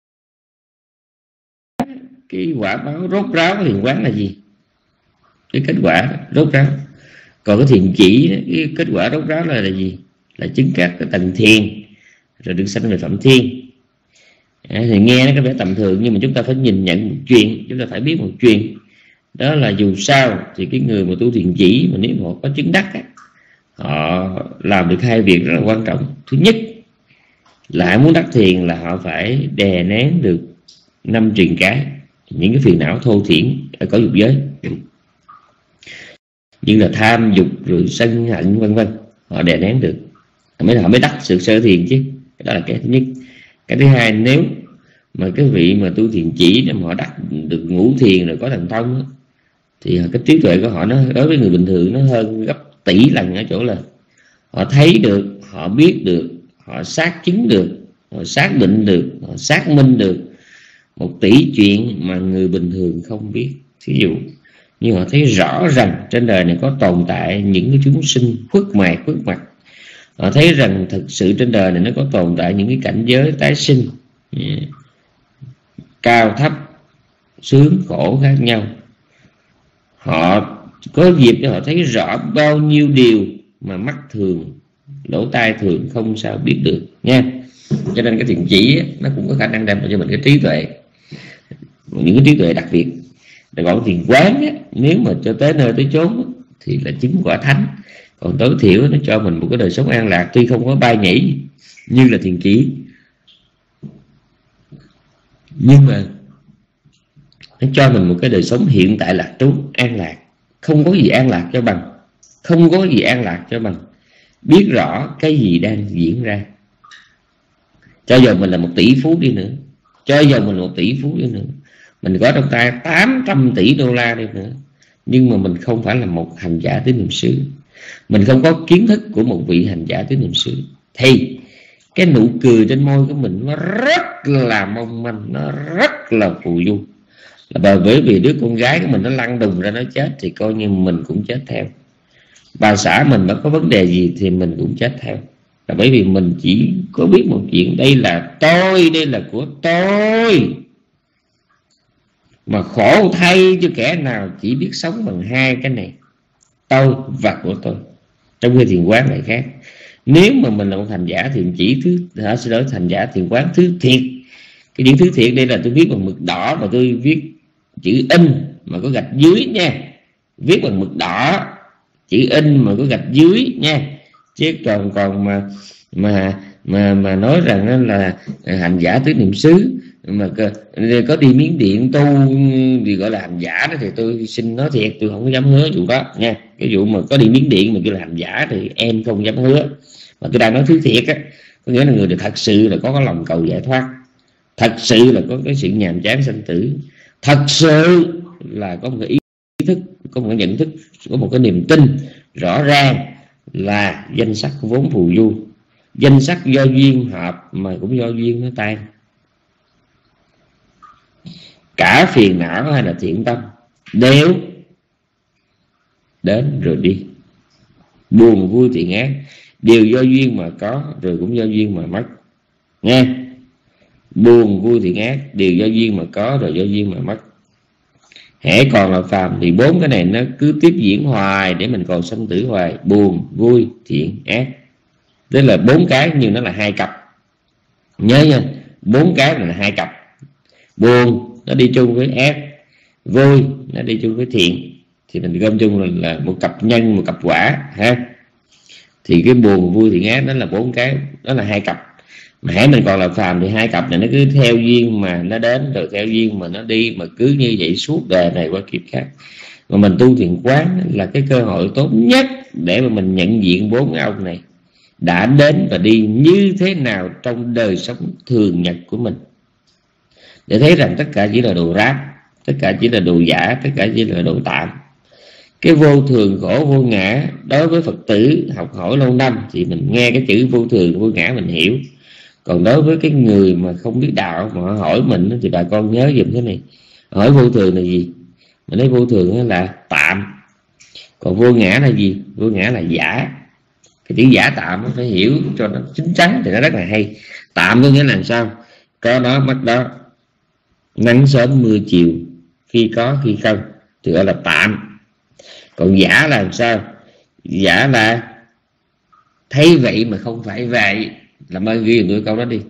Cái quả báo rốt ráo thiền quán là gì? Cái kết quả rốt ráo. Còn cái thiền chỉ, cái kết quả rốt ráo là, là gì? Là chứng các cái tầng thiền rồi được sanh về phạm thiên. À, thì nghe nó có vẻ tầm thường nhưng mà chúng ta phải nhìn nhận một chuyện, chúng ta phải biết một chuyện, đó là dù sao thì cái người mà tu thiền chỉ mà nếu họ có chứng đắc á, họ làm được hai việc rất là quan trọng. Thứ nhất là muốn đắc thiền là họ phải đè nén được năm triền cái, những cái phiền não thô thiển ở cõi dục giới, như là tham dục rồi sân hận vân vân, họ đè nén được mới họ mới đắc sự sơ thiền chứ. Đó là cái thứ nhất. Cái thứ hai, nếu mà cái vị mà tu thiền chỉ mà họ đắc được ngũ thiền rồi có thần thông đó, thì cái trí tuệ của họ nó đối với người bình thường nó hơn gấp tỷ lần, ở chỗ là họ thấy được, họ biết được, họ xác chứng được, họ xác định được, họ xác minh được một tỷ chuyện mà người bình thường không biết. Thí dụ như họ thấy rõ rằng trên đời này có tồn tại những cái chúng sinh khuất mạc khuất mặt. Họ thấy rằng thực sự trên đời này nó có tồn tại những cái cảnh giới tái sinh, cao thấp, sướng khổ khác nhau. Họ có dịp để họ thấy rõ bao nhiêu điều mà mắt thường, lỗ tai thường không sao biết được nha. Cho nên cái thiện chỉ ấy, nó cũng có khả năng đem cho mình cái trí tuệ, những cái trí tuệ đặc biệt. Để gọi thiền quán ấy, nếu mà cho tới nơi tới chốn thì là chứng quả thánh. Còn tối thiểu nó cho mình một cái đời sống an lạc, tuy không có bay nhảy như là thiền chỉ, nhưng mà nó cho mình một cái đời sống hiện tại lạc trú, an lạc. Không có gì an lạc cho bằng, không có gì an lạc cho bằng biết rõ cái gì đang diễn ra. Cho dù mình là một tỷ phú đi nữa, cho dù mình là một tỷ phú đi nữa, mình có trong tay tám trăm tỷ đô la đi nữa, nhưng mà mình không phải là một hành giả tứ niệm xứ, mình không có kiến thức của một vị hành giả tứ niệm xứ, thì cái nụ cười trên môi của mình nó rất là mong manh, nó rất là phù du. Là bởi vì đứa con gái của mình nó lăn đùng ra nó chết thì coi như mình cũng chết theo. Bà xã mình nó có vấn đề gì thì mình cũng chết theo. Là bởi vì mình chỉ có biết một chuyện, đây là tôi, đây là của tôi. Mà khổ thay cho kẻ nào chỉ biết sống bằng hai cái này, tôi và của tôi. Trong khi thiền quán lại khác. Nếu mà mình là một hành giả thiền chỉ thứ, hả, xin lỗi, hành giả thiền quán thứ thiệt. Cái chữ thứ thiệt đây là tôi viết bằng mực đỏ, và tôi viết chữ in mà có gạch dưới nha. Viết bằng mực đỏ, chữ in mà có gạch dưới nha. Chứ còn còn mà mà mà mà nói rằng là hành giả tứ niệm xứ mà có, có đi Miến Điện tu thì gọi là hành giả đó, thì tôi xin nói thiệt, tôi không dám hứa vụ đó nha. Cái vụ mà có đi Miến Điện mà kêu là hành giả thì em không dám hứa. Mà tôi đang nói thứ thiệt á, có nghĩa là người thật sự là có cái lòng cầu giải thoát, thật sự là có cái sự nhàm chán sanh tử, thật sự là có một cái ý thức, có một cái nhận thức, có một cái niềm tin rõ ràng là danh sắc vốn phù du, danh sắc do duyên hợp mà cũng do duyên nó tan. Cả phiền não hay là thiện tâm đều đến rồi đi, buồn vui thiện ác đều do duyên mà có, rồi cũng do duyên mà mất nghe. Buồn vui thiện ác đều do duyên mà có, rồi do duyên mà mất. Hễ còn là phàm thì bốn cái này nó cứ tiếp diễn hoài để mình còn sanh tử hoài. Buồn, vui, thiện, ác, tức là bốn cái nhưng nó là hai cặp. Nhớ nha, bốn cái là hai cặp. Buồn nó đi chung với ác, vui nó đi chung với thiện, thì mình gom chung là, là một cặp nhân, một cặp quả ha. Thì cái buồn, vui, thiện, ác đó là bốn cái, đó là hai cặp. Mà hãy mình còn là phàm thì hai cặp này nó cứ theo duyên mà nó đến, rồi theo duyên mà nó đi, mà cứ như vậy suốt đời này qua kiếp khác. Mà mình tu thiền quán là cái cơ hội tốt nhất để mà mình nhận diện bốn ông này đã đến và đi như thế nào trong đời sống thường nhật của mình, để thấy rằng tất cả chỉ là đồ rác, tất cả chỉ là đồ giả, tất cả chỉ là đồ tạm. Cái vô thường khổ vô ngã đối với Phật tử học hỏi lâu năm thì mình nghe cái chữ vô thường vô ngã mình hiểu. Còn đối với cái người mà không biết đạo mà họ hỏi mình thì bà con nhớ dùm thế này. Hỏi vô thường là gì? Mình nói vô thường là tạm. Còn vô ngã là gì? Vô ngã là giả. Cái chữ giả tạm phải hiểu cho nó chính chắn thì nó rất là hay. Tạm có nghĩa là sao? Có đó mất đó, nắng sớm mưa chiều, khi có khi không, thì gọi là tạm. Còn giả là làm sao? Giả là thấy vậy mà không phải vậy. Làm ơn ghi tôi câu đó đi.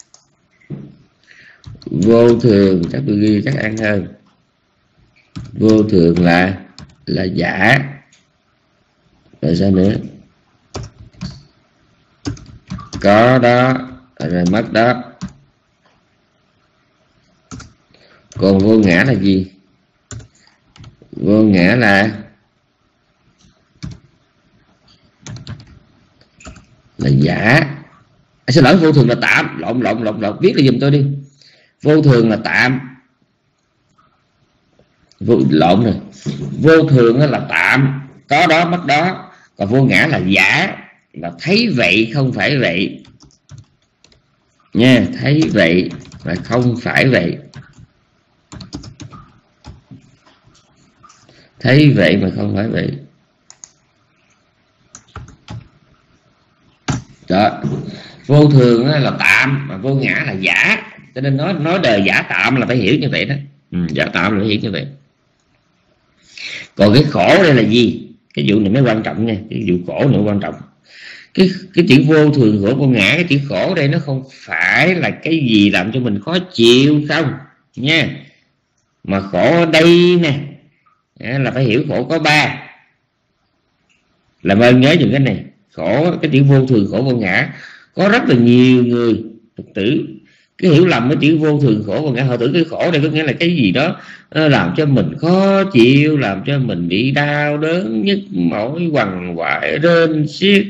Vô thường chắc tôi ghi chắc ăn hơn. Vô thường là là giả. Rồi sao nữa? Có đó rồi mất đó. Còn vô ngã là gì? Vô ngã là là giả. À, xin lỗi, vô thường là tạm. Lộn lộn lộn lộn viết lại giùm tôi đi. Vô thường là tạm. Vô, lộn rồi. Vô thường là tạm, có đó mất đó. Còn vô ngã là giả, là thấy vậy không phải vậy nha. Thấy vậy mà không phải vậy. thấy vậy mà không phải vậy. Đó, vô thường là tạm, mà vô ngã là giả, cho nên nói nói đời giả tạm là phải hiểu như vậy đó. Ừ, giả tạm là phải hiểu như vậy. Còn cái khổ đây là gì? Cái vụ này mới quan trọng nha, cái vụ khổ này quan trọng. Cái cái chữ vô thường khổ vô ngã, cái chữ khổ đây nó không phải là cái gì làm cho mình khó chịu không nha, mà khổ ở đây nè là phải hiểu khổ có ba. Làm ơn nhớ những cái này. Khổ, cái chữ vô thường khổ vô ngã, có rất là nhiều người Phật tử cái hiểu lầm cái chữ vô thường khổ vô ngã. Họ tưởng cái khổ đây có nghĩa là cái gì đó làm cho mình khó chịu, làm cho mình bị đau đớn, nhức mỏi, quằn quại, rên xiết,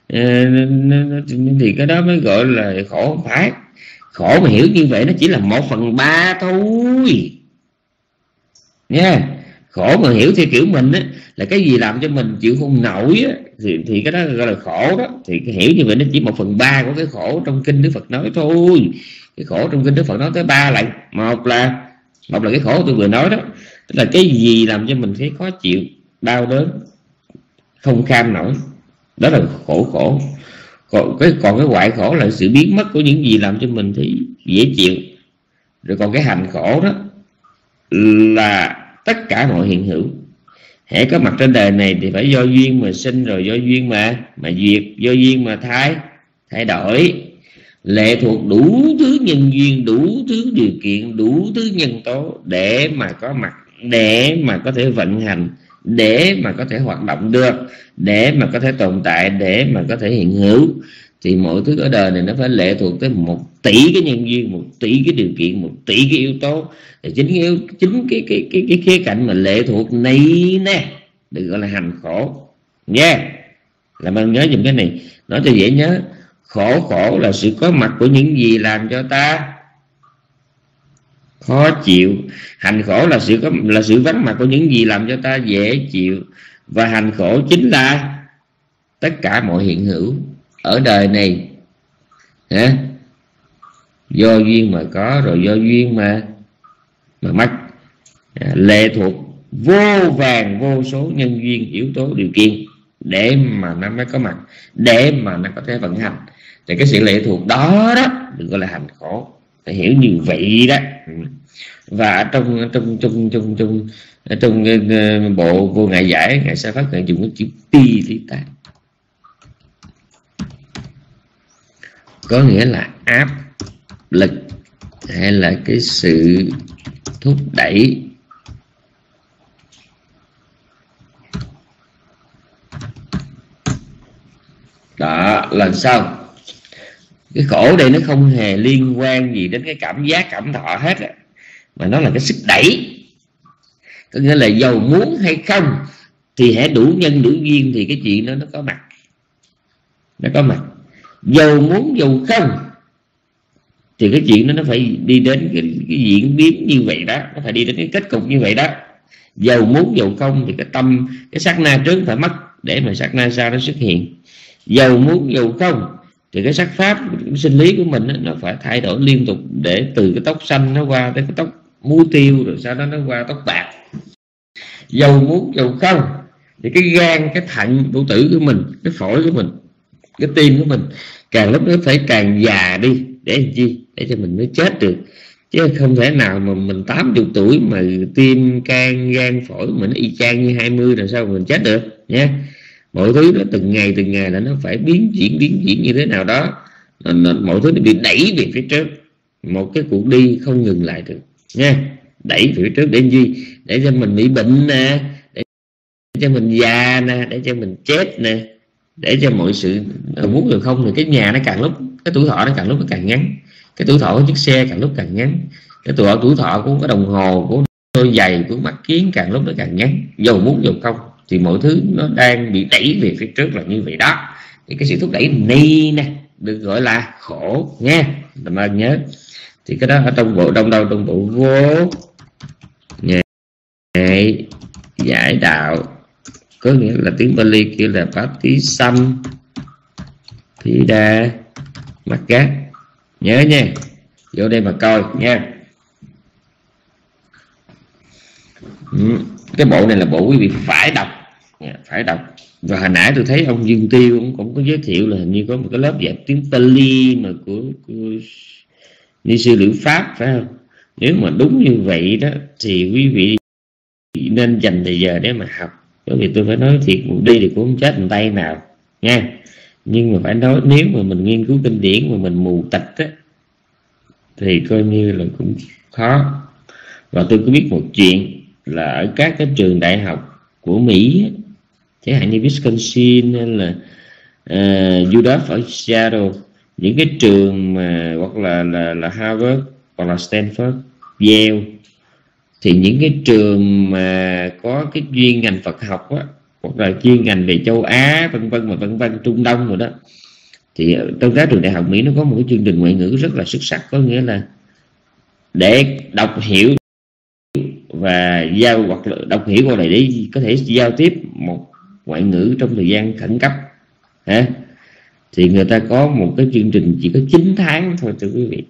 thì cái đó mới gọi là khổ. Không phải. Khổ mà hiểu như vậy nó chỉ là một phần ba thôi nha. Khổ mà hiểu theo kiểu mình á, là cái gì làm cho mình chịu không nổi á, thì, thì cái đó gọi là khổ đó. Thì cái hiểu như vậy nó chỉ một phần ba của cái khổ trong kinh Đức Phật nói thôi. Cái khổ trong kinh Đức Phật nói tới ba lần. Một là một là cái khổ tôi vừa nói đó, tức là cái gì làm cho mình thấy khó chịu, đau đớn, không kham nổi, đó là khổ khổ. Còn cái còn cái hoại khổ là sự biến mất của những gì làm cho mình thấy dễ chịu. Rồi còn cái hành khổ đó là tất cả mọi hiện hữu, hễ có mặt trên đời này thì phải do duyên mà sinh, rồi do duyên mà mà diệt, do duyên mà thay thay đổi, lệ thuộc đủ thứ nhân duyên, đủ thứ điều kiện, đủ thứ nhân tố để mà có mặt, để mà có thể vận hành, để mà có thể hoạt động được, để mà có thể tồn tại, để mà có thể hiện hữu. Thì mọi thứ ở đời này nó phải lệ thuộc tới một tỷ cái nhân duyên, một tỷ cái điều kiện, một tỷ cái yếu tố. Thì chính cái chính cái cái cái cái khía cạnh mà lệ thuộc này nè được gọi là hành khổ nha. Yeah. Làm ơn nhớ dùm cái này, nói cho dễ nhớ. Khổ khổ là sự có mặt của những gì làm cho ta khó chịu. Hành khổ là sự có là sự vắng mặt của những gì làm cho ta dễ chịu. Và hành khổ chính là tất cả mọi hiện hữu ở đời này hả? Do duyên mà có, rồi do duyên mà mà mất, à, lệ thuộc vô vàng vô số nhân duyên, yếu tố, điều kiện để mà nó mới có mặt, để mà nó có thể vận hành. Thì cái sự lệ thuộc đó đó được gọi là hành khổ, phải hiểu như vậy đó. Và trong trong trong trong trong trong, trong bộ Vô Ngại Giải, Ngài Sa Phát Ngài dùng cái chữ pi lý tác, có nghĩa là áp lực hay là cái sự thúc đẩy. Đó là sao? Cái khổ đây nó không hề liên quan gì đến cái cảm giác, cảm thọ hết, mà nó là cái sức đẩy. Có nghĩa là dầu muốn hay không thì hãy đủ nhân đủ duyên thì cái chuyện đó nó có mặt, nó có mặt. Dầu muốn dầu không thì cái chuyện đó nó phải đi đến cái, cái diễn biến như vậy đó, nó phải đi đến cái kết cục như vậy đó. Dầu muốn dầu không thì cái tâm, cái sát na trước phải mất để mà sát na sau nó xuất hiện. Dầu muốn dầu không thì cái sắc pháp, cái sinh lý của mình nó phải thay đổi liên tục, để từ cái tóc xanh nó qua tới cái tóc muối tiêu, rồi sau đó nó qua tóc bạc. Dầu muốn dầu không thì cái gan, cái thận, bao tử của mình, cái phổi của mình, cái tim của mình càng lúc nó phải càng già đi. Để làm chi? Để cho mình mới chết được. Chứ không thể nào mà mình tám mươi tuổi mà tim, can, gan, phổi mình nó y chang như hai mươi rồi sao mà mình chết được nha. Mọi thứ nó từng ngày từng ngày là nó phải biến chuyển biến chuyển như thế nào đó, mọi thứ nó bị đẩy về phía trước, một cái cuộc đi không ngừng lại được nha. Đẩy về phía trước để gì? Để cho mình bị bệnh nè, để cho mình già nè, để cho mình chết nè, để cho mọi sự muốn được không thì cái nhà nó càng lúc, cái tuổi thọ nó càng lúc nó càng ngắn, cái tuổi thọ của chiếc xe càng lúc càng ngắn, cái tuổi thọ tuổi thọ của cái đồng hồ, của đôi giày, của mắt kiến càng lúc nó càng ngắn. Dầu muốn dầu không thì mọi thứ nó đang bị đẩy về phía trước là như vậy đó. Thì cái sự thúc đẩy này nè được gọi là khổ nha. Làm ơn nhớ. Thì cái đó ở trong bộ đông đâu trong bộ Vô Ngại Giải Đạo, có nghĩa là tiếng Pali kêu là Patisam Pida Magga. Nhớ nha, vô đây mà coi nha. Ừ. Cái bộ này là bộ quý vị phải đọc, phải đọc. Và hồi nãy tôi thấy ông Dương Tiêu cũng, cũng có giới thiệu là hình như có một cái lớp dạy tiếng Pali mà của, của ni sư Liễu Pháp, phải không? Nếu mà đúng như vậy đó thì quý vị nên dành thời giờ để mà học. Bởi vì tôi phải nói thiệt, một đi thì cũng không chết một tay nào nha. Nhưng mà phải nói, nếu mà mình nghiên cứu kinh điển mà mình mù tịch á thì coi như là cũng khó. Và tôi có biết một chuyện là ở các cái trường đại học của Mỹ, chẳng hạn như Wisconsin hay là uh, u đáp ở Seattle, những cái trường mà hoặc là là, là Harvard hoặc là Stanford, Yale, thì những cái trường mà có cái chuyên ngành Phật học á, hoặc là chuyên ngành về châu Á vân vân và vân vân, Trung Đông rồi đó, thì trong các trường đại học Mỹ nó có một cái chương trình ngoại ngữ rất là xuất sắc. Có nghĩa là để đọc hiểu và giao, hoặc là đọc hiểu qua lại để có thể giao tiếp một ngoại ngữ trong thời gian khẩn cấp hả? Thì người ta có một cái chương trình chỉ có chín tháng thôi thưa quý vị.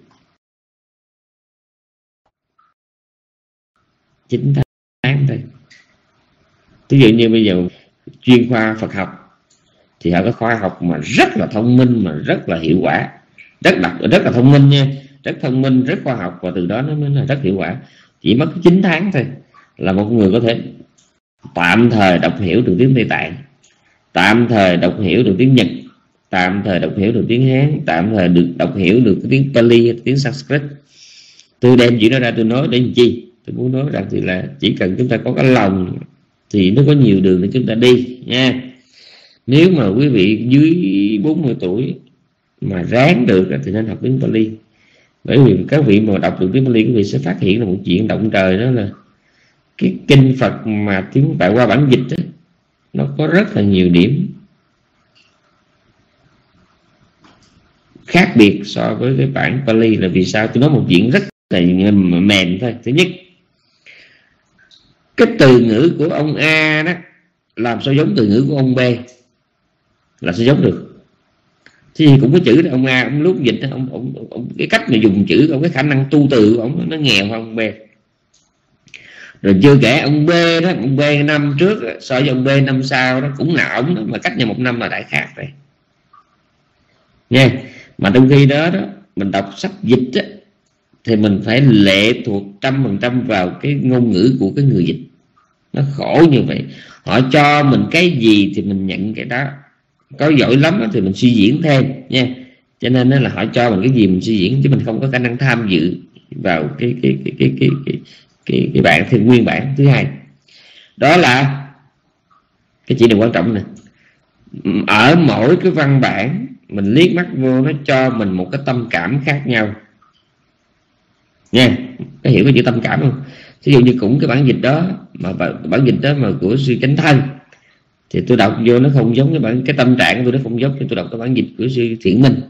chín tháng thôi. Ví dụ như bây giờ chuyên khoa Phật học thì họ có khoa học mà rất là thông minh, mà rất là hiệu quả, rất đặc rất là thông minh nha, rất thông minh, rất khoa học, và từ đó nó mới là rất hiệu quả. Chỉ mất chín tháng thôi là một người có thể tạm thời đọc hiểu được tiếng Tây Tạng, tạm thời đọc hiểu được tiếng Nhật, tạm thời đọc hiểu được tiếng Hán, tạm thời được đọc hiểu được cái tiếng Pali, tiếng Sanskrit. Tôi đem chuyện đó ra tôi nói để làm chi? Tôi muốn nói rằng thì là chỉ cần chúng ta có cái lòng thì nó có nhiều đường để chúng ta đi nha. Nếu mà quý vị dưới bốn mươi tuổi mà ráng được thì nên học tiếng Pali. Bởi vì các vị mà đọc được tiếng Pali, quý vị sẽ phát hiện là một chuyện động trời, đó là cái kinh Phật mà tiếng tại qua bản dịch đó, nó có rất là nhiều điểm khác biệt so với cái bản Pali. Là vì sao? Tôi nói một chuyện rất là mềm thôi. Thứ nhất, cái từ ngữ của ông A đó làm sao giống từ ngữ của ông B, là sao giống được? Thì cũng có chữ đó, ông A ông lúc dịch ông, ông, ông cái cách mà dùng chữ, ông cái khả năng tu từ của ông nó nghèo hơn ông B. Rồi chưa kể ông B đó, ông B năm trước so với ông B năm sau đó cũng là ông đó, mà cách nhau một năm là đại khác rồi nha. Mà trong khi đó đó mình đọc sách dịch đó, thì mình phải lệ thuộc trăm phần trăm vào cái ngôn ngữ của cái người dịch. Nó khổ như vậy. Họ cho mình cái gì thì mình nhận cái đó. Có giỏi lắm thì mình suy diễn thêm nha. Cho nên là họ cho mình cái gì mình suy diễn, chứ mình không có khả năng tham dự vào cái cái cái cái cái cái cái, cái bản thì nguyên bản. Thứ hai, đó là cái chỉ điều quan trọng này, ở mỗi cái văn bản mình liếc mắt vô nó cho mình một cái tâm cảm khác nhau nha. Có hiểu cái chữ tâm cảm không? Ví dụ như cũng cái bản dịch đó mà bản dịch đó mà của sư Chánh Thân thì tôi đọc vô nó không giống cái bản, cái tâm trạng của tôi nó không giống. Thì tôi đọc cái bản dịch của sư Thiện Minh,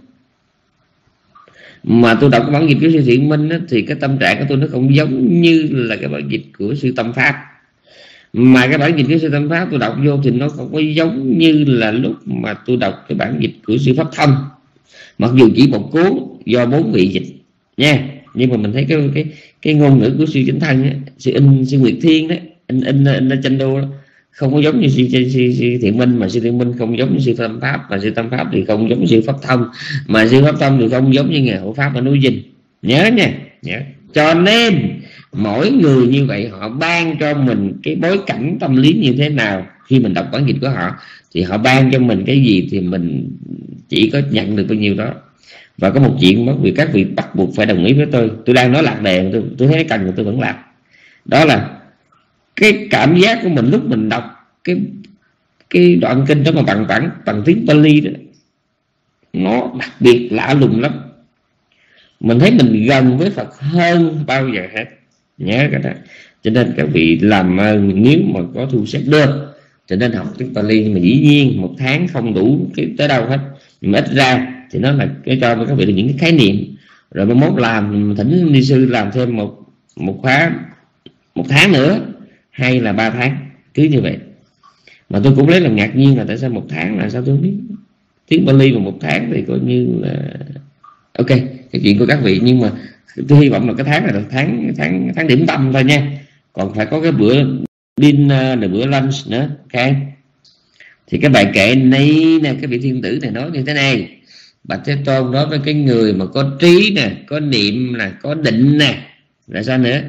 mà tôi đọc cái bản dịch của sư Thiện Minh đó, thì cái tâm trạng của tôi nó không giống như là cái bản dịch của sư Tâm Pháp. Mà cái bản dịch của sư Tâm Pháp tôi đọc vô thì nó không có giống như là lúc mà tôi đọc cái bản dịch của sư Pháp Thông, mặc dù chỉ một cuốn do bốn vị dịch nha. Nhưng mà mình thấy cái cái cái ngôn ngữ của sư Chánh Thân á, sư in sư Nguyệt Thiên đó, in in in, in tranh đô đó, không có giống như sư, sư, sư, sư Thiện Minh, mà sư Thiện Minh không giống như sư Tâm Pháp, mà sư Tâm Pháp thì không giống như sư Pháp Thông, mà sư Pháp Thông thì không giống như Ngài Hộ Pháp ở núi Dinh. Nhớ nha, nhớ. Cho nên mỗi người như vậy họ ban cho mình cái bối cảnh tâm lý như thế nào khi mình đọc bản dịch của họ, thì họ ban cho mình cái gì thì mình chỉ có nhận được bao nhiêu đó. Và có một chuyện mất vì các vị bắt buộc phải đồng ý với tôi. Tôi đang nói lạc đề, tôi, tôi thấy cần mà tôi vẫn làm. Đó là cái cảm giác của mình lúc mình đọc cái cái đoạn kinh đó mà bằng bản bằng tiếng Pali đó, nó đặc biệt lạ lùng lắm. Mình thấy mình gần với Phật hơn bao giờ hết. Nhớ cái đó. Cho nên các vị làm nếu mà có thu xếp được cho nên học tiếng Pali. Nhưng mà dĩ nhiên một tháng không đủ cái tới đâu hết, nhưng mà ít ra thì nó là cái cho các vị được những cái khái niệm. Rồi mai mốt làm thỉnh ni sư làm thêm một một khóa một tháng nữa hay là ba tháng, cứ như vậy. Mà tôi cũng lấy làm ngạc nhiên là tại sao một tháng là sao tôi không biết. Tiếng Pali mà một tháng thì coi như là ok, cái chuyện của các vị. Nhưng mà tôi hy vọng là cái tháng này là tháng tháng tháng điểm tâm thôi nha. còn phải có cái bữa dinner, rồi bữa lunch nữa. Ok, thì cái bài kệ này nè, cái vị thiên tử này nói như thế này: Bạch Thế Tôn, đối với cái người mà có trí nè, có niệm nè, có định nè, là sao nữa?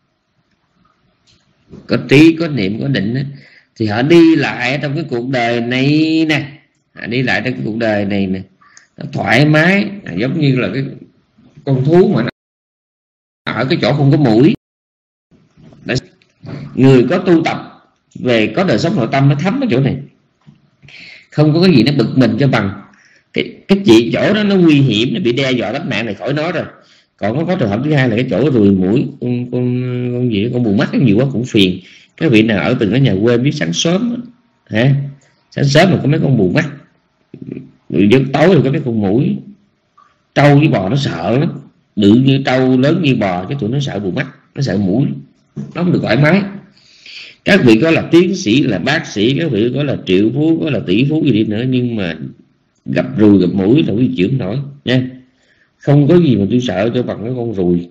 Có trí, có niệm, có định nè, thì họ đi lại trong cái cuộc đời này nè, họ đi lại trong cái cuộc đời này nè, nó thoải mái, giống như là cái con thú mà nó ở cái chỗ không có mũi. Người có tu tập về có đời sống nội tâm nó thấm ở chỗ này, không có cái gì nó bực mình cho bằng cái cái chị chỗ đó nó nguy hiểm, nó bị đe dọa tính mạng này khỏi nói rồi. Còn nó có trường hợp thứ hai là cái chỗ ruồi mũi, con con con gì con bù mắt nhiều quá cũng phiền. Các vị nào ở từng cái nhà quê biết sáng sớm hả, sáng sớm mà có mấy con bù mắt, giấc tối rồi có mấy con mũi. Trâu với bò nó sợ lắm, bự như trâu lớn như bò, cái tụi nó sợ bù mắt, nó sợ mũi, nó không được thoải mái. Các vị có là tiến sĩ, là bác sĩ, các vị có là triệu phú, có là tỷ phú gì đi nữa, nhưng mà gặp ruồi gặp mũi là quý vị chịu không nổi nha. Không có gì mà tôi sợ cho bằng cái con ruồi.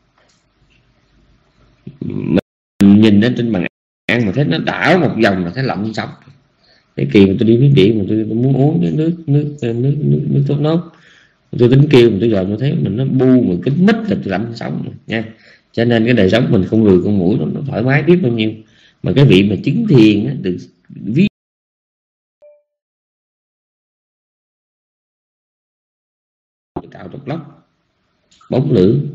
Mình nhìn lên trên bàn ăn mà thấy nó đảo một vòng là thấy lạnh sống. Cái kỳ mà tôi đi miếng điện mà tôi, tôi muốn uống cái nước nước nước nước, nước, nước tốt nốt, tôi tính kêu mà tôi gọi tôi thấy mình nó bu mà kính mít là tôi lạnh sống nha. Cho nên cái đời sống mình không ruồi con mũi nó, nó thoải mái biết bao nhiêu. Mà cái vị mà chứng thiền á, được ví tạo trục lốc bóng lưỡng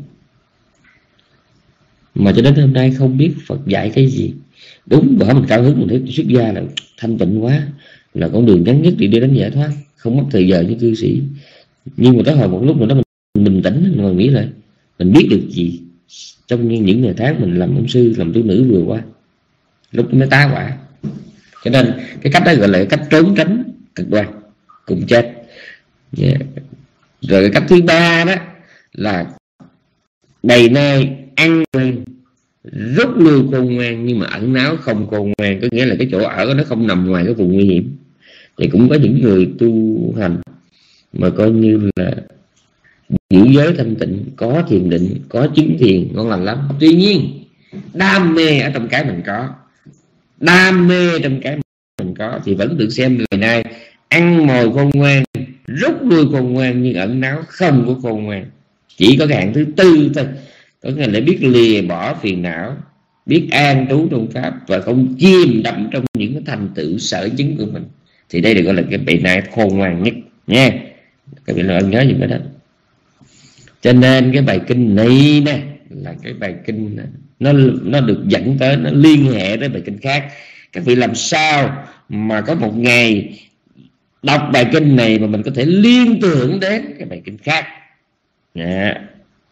mà cho đến hôm nay không biết Phật dạy cái gì. Đúng, bởi mình cao hứng mình thấy xuất gia là thanh tịnh quá, là con đường ngắn nhất để đi đến giải thoát, không mất thời giờ như cư sĩ. Nhưng mà tới hồi một lúc nào đó mình bình tĩnh, mình nghĩ lại mình biết được gì trong những ngày tháng mình làm ông sư, làm tu nữ vừa qua, lúc mới tá quả. Cho nên cái cách đó gọi là cách trốn tránh cực đoan, cùng chết. Yeah. Rồi cái cách thứ ba đó là đầy nay ăn ngoan, rút lui khôn ngoan, nhưng mà ẩn náu không khôn ngoan, có nghĩa là cái chỗ ở nó không nằm ngoài cái vùng nguy hiểm. Thì cũng có những người tu hành mà coi như là giữ giới thanh tịnh, có thiền định, có chứng thiền ngon lành lắm. Tuy nhiên đam mê ở trong cái mình có, đam mê trong cái mình có thì vẫn được xem ngày nay ăn mồi khôn ngoan, rút lui khôn ngoan, nhưng ẩn náu không có khôn ngoan. Chỉ có cái hạng thứ tư thôi, có nghĩa là biết lìa bỏ phiền não, biết an trú trong pháp và không chìm đắm trong những cái thành tựu sở chứng của mình, thì đây được gọi là cái vị này khôn ngoan nhất nha. Các vị nói nhớ gì cái đó. Cho nên cái bài kinh này nè là cái bài kinh nó nó được dẫn tới, nó liên hệ với bài kinh khác. Các vị làm sao mà có một ngày đọc bài kinh này mà mình có thể liên tưởng đến cái bài kinh khác, yeah.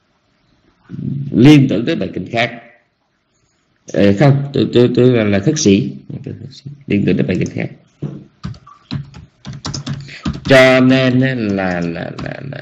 Liên tưởng tới bài kinh khác. Ờ, không, tôi tôi tôi là, là khất sĩ, liên tưởng tới bài kinh khác. Cho nên là là là, là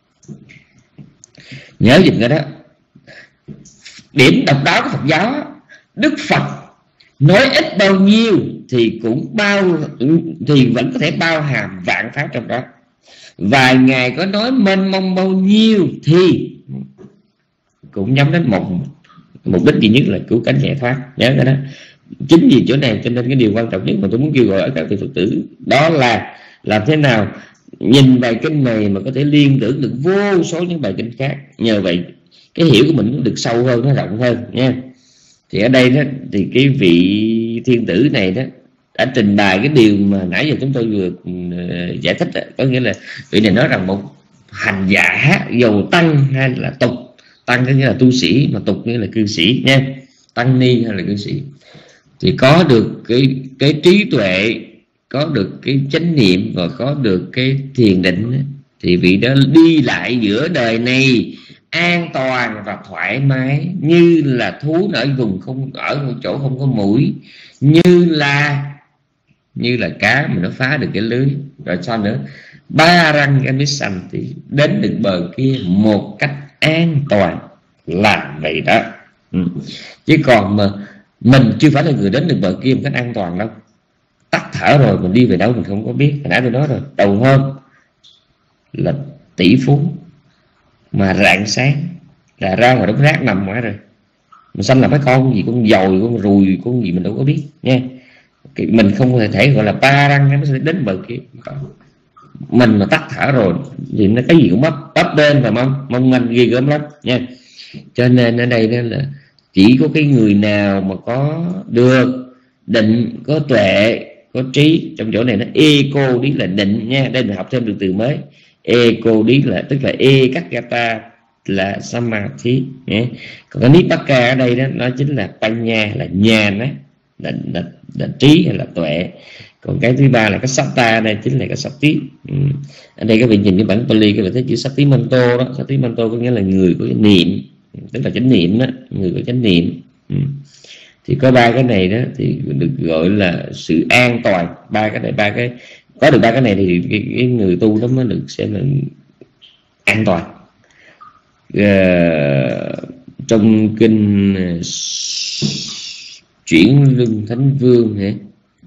nhớ dùm cái đó. Điểm độc đáo của Phật giáo, Đức Phật nói ít bao nhiêu thì cũng bao thì vẫn có thể bao hàm vạn pháp trong đó. Vài ngày có nói mênh mông bao nhiêu thì cũng nhắm đến một mục đích duy nhất là cứu cánh giải thoát. Nhớ cái đó. Chính vì chỗ này cho nên cái điều quan trọng nhất mà tôi muốn kêu gọi ở các vị Phật tử đó là làm thế nào nhìn bài kinh này mà có thể liên tưởng được vô số những bài kinh khác. Nhờ vậy cái hiểu của mình nó được sâu hơn, nó rộng hơn nha. Thì ở đây đó thì cái vị thiên tử này đó đã trình bày cái điều mà nãy giờ chúng tôi vừa uh, giải thích đó. Có nghĩa là vị này nói rằng một hành giả dầu tăng hay là tục, tăng có nghĩa là tu sĩ, mà tục nghĩa là cư sĩ nha, tăng ni hay là cư sĩ, thì có được cái cái trí tuệ, có được cái chánh niệm và có được cái thiền định, thì vị đó đi lại giữa đời này an toàn và thoải mái, như là thú ở vùng không, ở một chỗ không có mũi, như là như là cá mà nó phá được cái lưới. Rồi sao nữa? Ba răng cái mít xanh thì đến được bờ kia một cách an toàn, là vậy đó. Ừ. Chứ còn mà mình chưa phải là người đến được bờ kia một cách an toàn đâu. Tắt thở rồi mình đi về đâu mình không có biết. Hồi nãy tôi nói rồi, đầu hôm là tỷ phú mà rạng sáng là ra ngoài đống rác nằm ngoài rồi, Mình sanh là mấy con gì, con dồi, con ruồi, con gì mình đâu có biết nha. Mình không thể thể gọi là ba răng nó sẽ đến bờ kia. Mình mà tắt thở rồi thì nó cái gì cũng bắp bắp bên và mong mong manh ghi gớm lắm nha. Cho nên ở đây đó là chỉ có cái người nào mà có được định, có tuệ, có trí. Trong chỗ này nó ego đi là định nha. Đây mình học thêm được từ mới. Ego đi là tức là e các gata là samadhi nhé. Còn cái nipaka ở đây đó nó chính là panya, là nhàn á, là, là, là trí hay là tuệ. Còn cái thứ ba là cái satta, đây chính là cái sati. Ừ. Ở đây các vị nhìn cái bản Pali, các vị thấy chữ sati manto đó. Sati manto có nghĩa là người có niệm, tức là chánh niệm đó, người có chánh niệm. Ừ. Thì có ba cái này đó thì được gọi là sự an toàn. Ba cái này, ba cái có được ba cái này thì cái, cái người tu đó mới được xem là an toàn. Uh, trong kinh uh, Chuyển Luân Thánh Vương hả?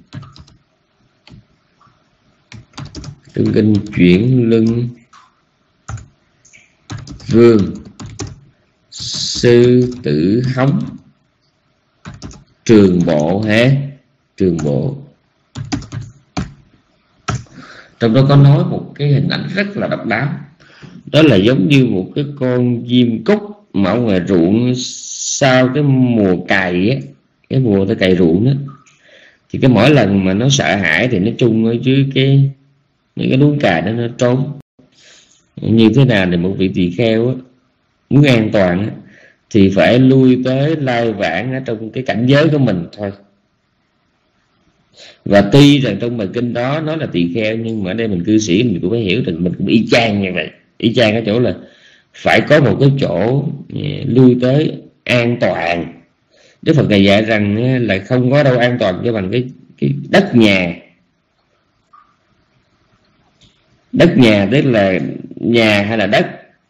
Trong kinh Chuyển Luân Vương, Sư Tử Hống Trường Bộ hả? Trường Bộ. Trong đó có nói một cái hình ảnh rất là độc đáo. Đó là giống như một cái con chim cút mà ở ngoài ruộng sau cái mùa cày á, cái mùa tới cày ruộng đó, thì cái mỗi lần mà nó sợ hãi thì nó chung ở dưới cái những cái núi cày đó nó trốn. Như thế nào để một vị tỳ kheo á, muốn an toàn á, thì phải lui tới lai vãng ở trong cái cảnh giới của mình thôi. Và tuy rằng trong bài kinh đó nó là tỳ kheo, nhưng mà ở đây mình cư sĩ mình cũng phải hiểu rằng mình cũng y chang như vậy. Y chang ở chỗ là phải có một cái chỗ lui tới an toàn. Đức Phật Ngài dạy rằng là không có đâu an toàn cho bằng cái, cái đất nhà. Đất nhà tức là nhà hay là đất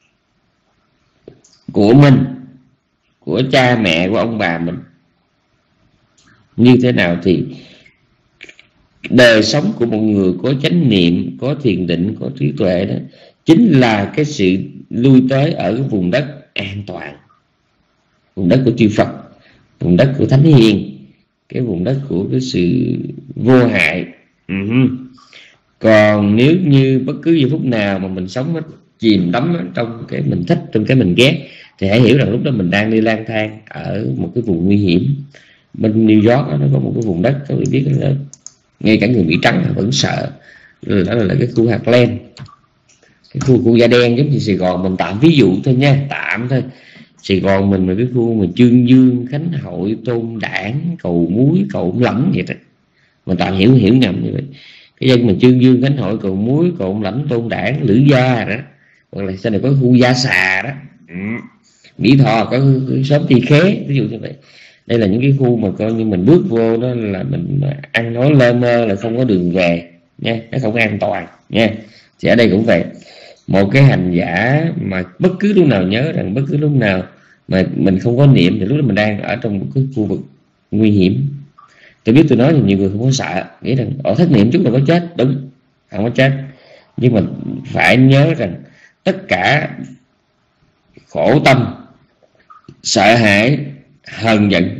của mình, của cha mẹ, của ông bà mình. Như thế nào thì đời sống của một người có chánh niệm, có thiền định, có trí tuệ đó chính là cái sự lui tới ở cái vùng đất an toàn, vùng đất của chư Phật, vùng đất của Thánh Hiền, cái vùng đất của cái sự vô hại. Uh-huh. Còn nếu như bất cứ giây phút nào mà mình sống chìm đắm trong cái mình thích, trong cái mình ghét, thì hãy hiểu rằng lúc đó mình đang đi lang thang ở một cái vùng nguy hiểm. Bên New York đó, nó có một cái vùng đất các bạn biết là ngay cả người Mỹ trắng vẫn sợ, đó là cái khu Heartland, cái khu của da đen giống như Sài Gòn mình, tạm ví dụ thôi nha, tạm thôi. Sài Gòn mình là cái khu mà Chương Dương, Khánh Hội, Tôn Đản, Cầu Muối, Cầu Ông Lãnh vậy đó, mình tạm hiểu hiểu nhầm như vậy. Cái dân mà Chương Dương, Khánh Hội, Cầu Muối, Cầu Ông Lãnh, Tôn Đản, Lữ Gia đó, hoặc là sau này có khu Gia Xà đó, ừ. Mỹ Tho có xóm Tỳ Khế, ví dụ như vậy. Đây là những cái khu mà coi như mình bước vô đó là mình ăn nói lơ mơ là không có đường về nha, nó không an toàn nha. Thì ở đây cũng vậy, một cái hành giả mà bất cứ lúc nào nhớ rằng bất cứ lúc nào mà mình không có niệm thì lúc đó mình đang ở trong một cái khu vực nguy hiểm. Tôi biết tôi nói thì nhiều người không có sợ, nghĩ rằng ở thất niệm chúng ta có chết, đúng, không có chết, nhưng mà phải nhớ rằng tất cả khổ tâm, sợ hãi, hờn giận,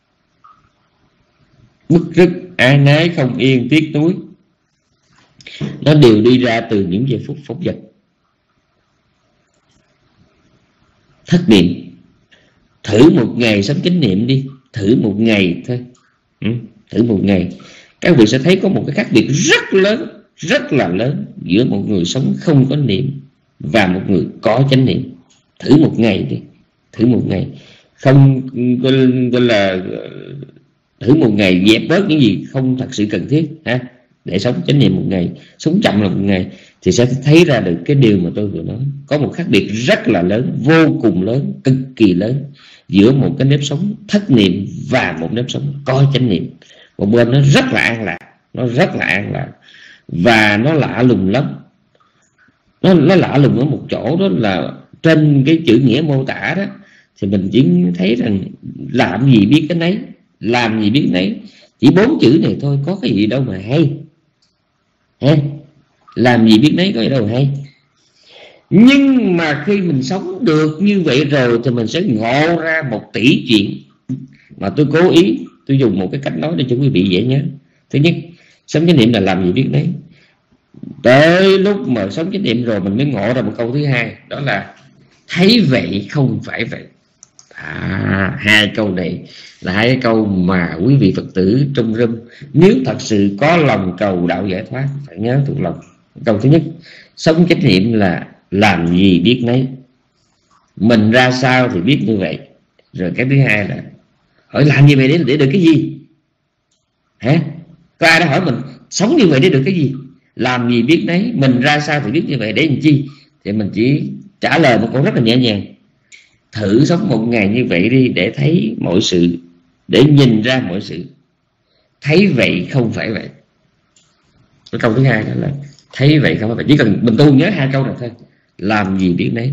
bức rứt, ái nái, không yên, tiếc nuối, nó đều đi ra từ những giây phút phóng dật thất niệm. Thử một ngày sống chánh niệm đi, thử một ngày thôi, ừ, thử một ngày, các vị sẽ thấy có một cái khác biệt rất lớn, rất là lớn giữa một người sống không có niệm và một người có chánh niệm. Thử một ngày đi, thử một ngày, không gọi là thử một ngày dẹp bớt những gì không thật sự cần thiết ha, để sống chánh niệm một ngày, sống chậm là một ngày, thì sẽ thấy ra được cái điều mà tôi vừa nói. Có một khác biệt rất là lớn, vô cùng lớn, cực kỳ lớn giữa một cái nếp sống thất niệm và một nếp sống có chánh niệm. Một bên nó rất là an lạc, nó rất là an lạc và nó lạ lùng lắm. Nó, nó lạ lùng ở một chỗ đó là trên cái chữ nghĩa mô tả đó thì mình chỉ thấy rằng làm gì biết cái nấy, làm gì biết nấy, chỉ bốn chữ này thôi, có cái gì đâu mà hay ha? Làm gì biết nấy có gì đâu mà hay. Nhưng mà khi mình sống được như vậy rồi thì mình sẽ ngộ ra một tỷ chuyện, mà tôi cố ý tôi dùng một cái cách nói để cho quý vị dễ nhớ. Thứ nhất, sống chánh niệm là làm gì biết đấy. Tới lúc mà sống chánh niệm rồi mình mới ngộ ra một câu thứ hai, đó là thấy vậy không phải vậy. À, hai câu này là hai câu mà quý vị Phật tử trong room nếu thật sự có lòng cầu đạo giải thoát phải nhớ thuộc lòng. Câu thứ nhất, sống chánh niệm là làm gì biết nấy, mình ra sao thì biết như vậy. Rồi cái thứ hai là hỏi làm như vậy để, để được cái gì hả? Có ai đã hỏi mình sống như vậy để được cái gì? Làm gì biết nấy, mình ra sao thì biết như vậy để làm chi? Thì mình chỉ trả lời một câu rất là nhẹ nhàng: thử sống một ngày như vậy đi, để thấy mọi sự, để nhìn ra mọi sự. Thấy vậy không phải vậy. Cái câu thứ hai đó là thấy vậy không phải vậy. Chỉ cần mình tu nhớ hai câu này thôi. Làm gì biết nấy,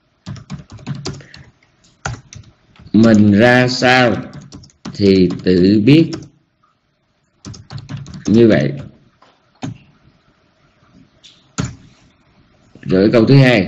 mình ra sao thì tự biết như vậy. Rồi câu thứ hai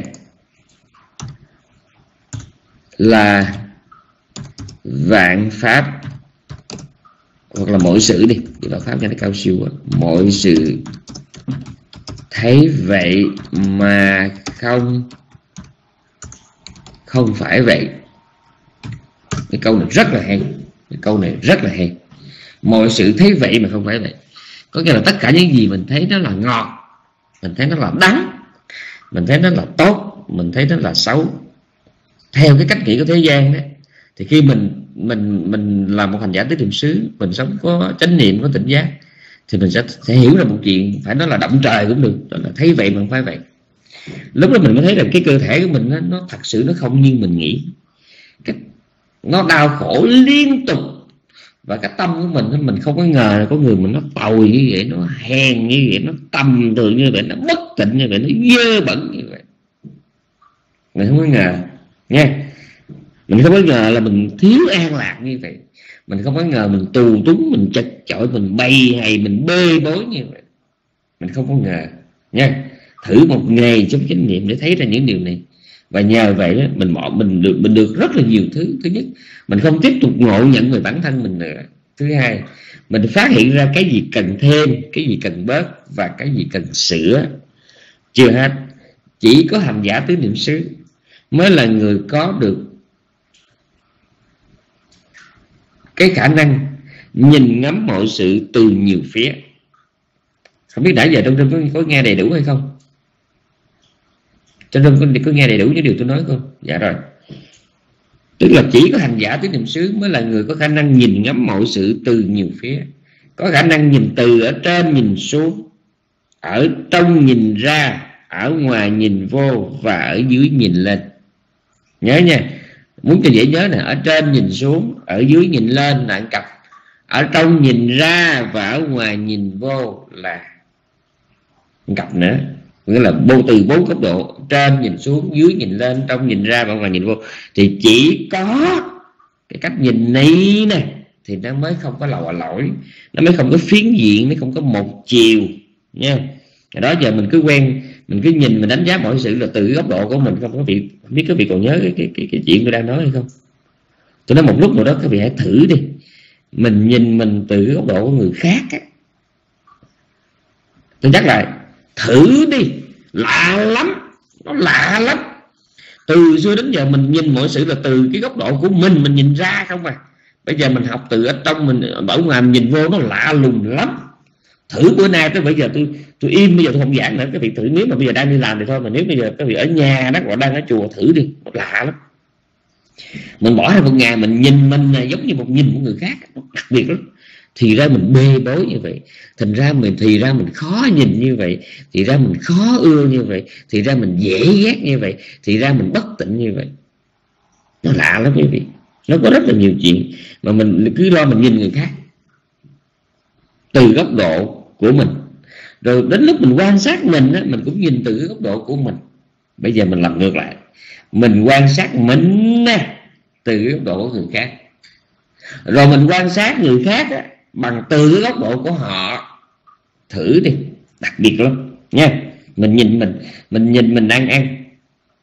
là vạn pháp, hoặc là mọi sự đi, thì vào pháp cho nó cao siêu quá. Mọi sự thấy vậy mà không không phải vậy. Cái câu này rất là hay. Cái câu này rất là hay. Mọi sự thấy vậy mà không phải vậy. Có nghĩa là tất cả những gì mình thấy nó là ngọt, mình thấy nó là đắng, mình thấy nó là tốt, mình thấy nó là xấu, theo cái cách nghĩ của thế gian đó, thì khi mình mình mình là một hành giả tứ niệm xứ, mình sống có chánh niệm, có tỉnh giác, thì mình sẽ, sẽ hiểu ra một chuyện, phải nói là động trời cũng được, đó là thấy vậy mà không phải vậy. Lúc đó mình mới thấy rằng cái cơ thể của mình nó, nó thật sự nó không như mình nghĩ. Cái, nó đau khổ liên tục. Và cái tâm của mình, mình không có ngờ là có người mình nó tồi như vậy, nó hèn như vậy, nó tầm thường như vậy, nó bất tịnh như vậy, nó dơ bẩn như vậy. Mình không có ngờ nha. Mình không có ngờ là mình thiếu an lạc như vậy. Mình không có ngờ mình tù túng, mình chật chội, mình bay hay, mình bê bối như vậy. Mình không có ngờ nha. Thử một ngày trong chánh niệm để thấy ra những điều này. Và nhờ vậy đó, mình mình được mình được rất là nhiều thứ. Thứ nhất, mình không tiếp tục ngộ nhận về bản thân mình nữa. Thứ hai, mình phát hiện ra cái gì cần thêm, cái gì cần bớt và cái gì cần sửa. Chưa hết, chỉ có hành giả tứ niệm xứ mới là người có được cái khả năng nhìn ngắm mọi sự từ nhiều phía. Không biết nãy giờ trong trong có, có nghe đầy đủ hay không? Trong trong có, có nghe đầy đủ những điều tôi nói không? Dạ rồi. Tức là chỉ có hành giả tứ niệm xứ mới là người có khả năng nhìn ngắm mọi sự từ nhiều phía, có khả năng nhìn từ ở trên nhìn xuống, ở trong nhìn ra, ở ngoài nhìn vô và ở dưới nhìn lên. Nhớ nha, muốn cho dễ nhớ nè, ở trên nhìn xuống, ở dưới nhìn lên là cặp, ở trong nhìn ra và ở ngoài nhìn vô là cặp nữa. Nghĩa là vô từ bốn góc độ: trên nhìn xuống, dưới nhìn lên, trong nhìn ra và ngoài nhìn vô. Thì chỉ có cái cách nhìn này nè thì nó mới không có lầu lỗi, nó mới không có phiến diện, nó không có một chiều nha. Đó giờ mình cứ quen, mình cứ nhìn, mình đánh giá mọi sự là từ góc độ của mình. Không có vị, không biết các vị còn nhớ cái, cái, cái, cái chuyện tôi đang nói hay không? Tôi nói một lúc nào đó các vị hãy thử đi, mình nhìn mình từ cái góc độ của người khác á. Tôi nhắc lại, thử đi, lạ lắm, nó lạ lắm. Từ xưa đến giờ mình nhìn mọi sự là từ cái góc độ của mình, mình nhìn ra không à. Bây giờ mình học từ ở trong mình, ở ngoài mình nhìn vô, nó lạ lùng lắm. Thử bữa nay tới bây giờ tôi tôi im, bây giờ tôi không giảng nữa. Các vị thử, nếu mà bây giờ đang đi làm thì thôi, mà nếu bây giờ các vị ở nhà đó hoặc đang ở chùa thử đi, nó lạ lắm. Mình bỏ ra một ngày mình nhìn mình là giống như một nhìn của người khác, nó đặc biệt lắm. Thì ra mình bê bối như vậy, thành ra mình thì ra mình khó nhìn như vậy, thì ra mình khó ưa như vậy, thì ra mình dễ ghét như vậy, thì ra mình bất tịnh như vậy. Nó lạ lắm quý vị. Nó có rất là nhiều chuyện mà mình cứ lo mình nhìn người khác từ góc độ của mình, rồi đến lúc mình quan sát mình á, mình cũng nhìn từ cái góc độ của mình. Bây giờ mình làm ngược lại, mình quan sát mình á, từ cái góc độ của người khác, rồi mình quan sát người khác á, bằng từ cái góc độ của họ. Thử đi, đặc biệt lắm nha. Mình nhìn mình, mình nhìn mình đang ăn,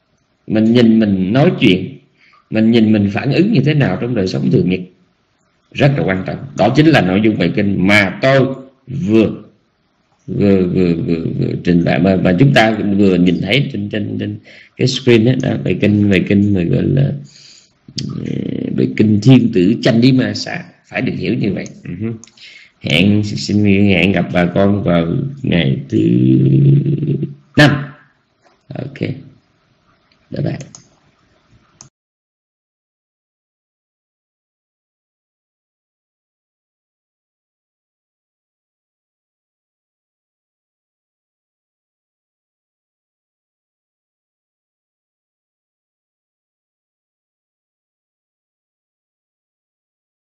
mình nhìn mình nói chuyện, mình nhìn mình phản ứng như thế nào trong đời sống thường nhật. rất là quan trọng. Đó chính là nội dung bài kinh mà tôi vừa vừa vừa vừa, vừa trình bày mà, mà chúng ta vừa nhìn thấy trên trên trên cái screen đó, đó bài kinh bài kinh mà gọi là bài kinh Thiên Tử Chandimasa, phải được hiểu như vậy. Uh-huh. Hẹn xin hẹn gặp bà con vào ngày thứ năm. Ok, bye bye.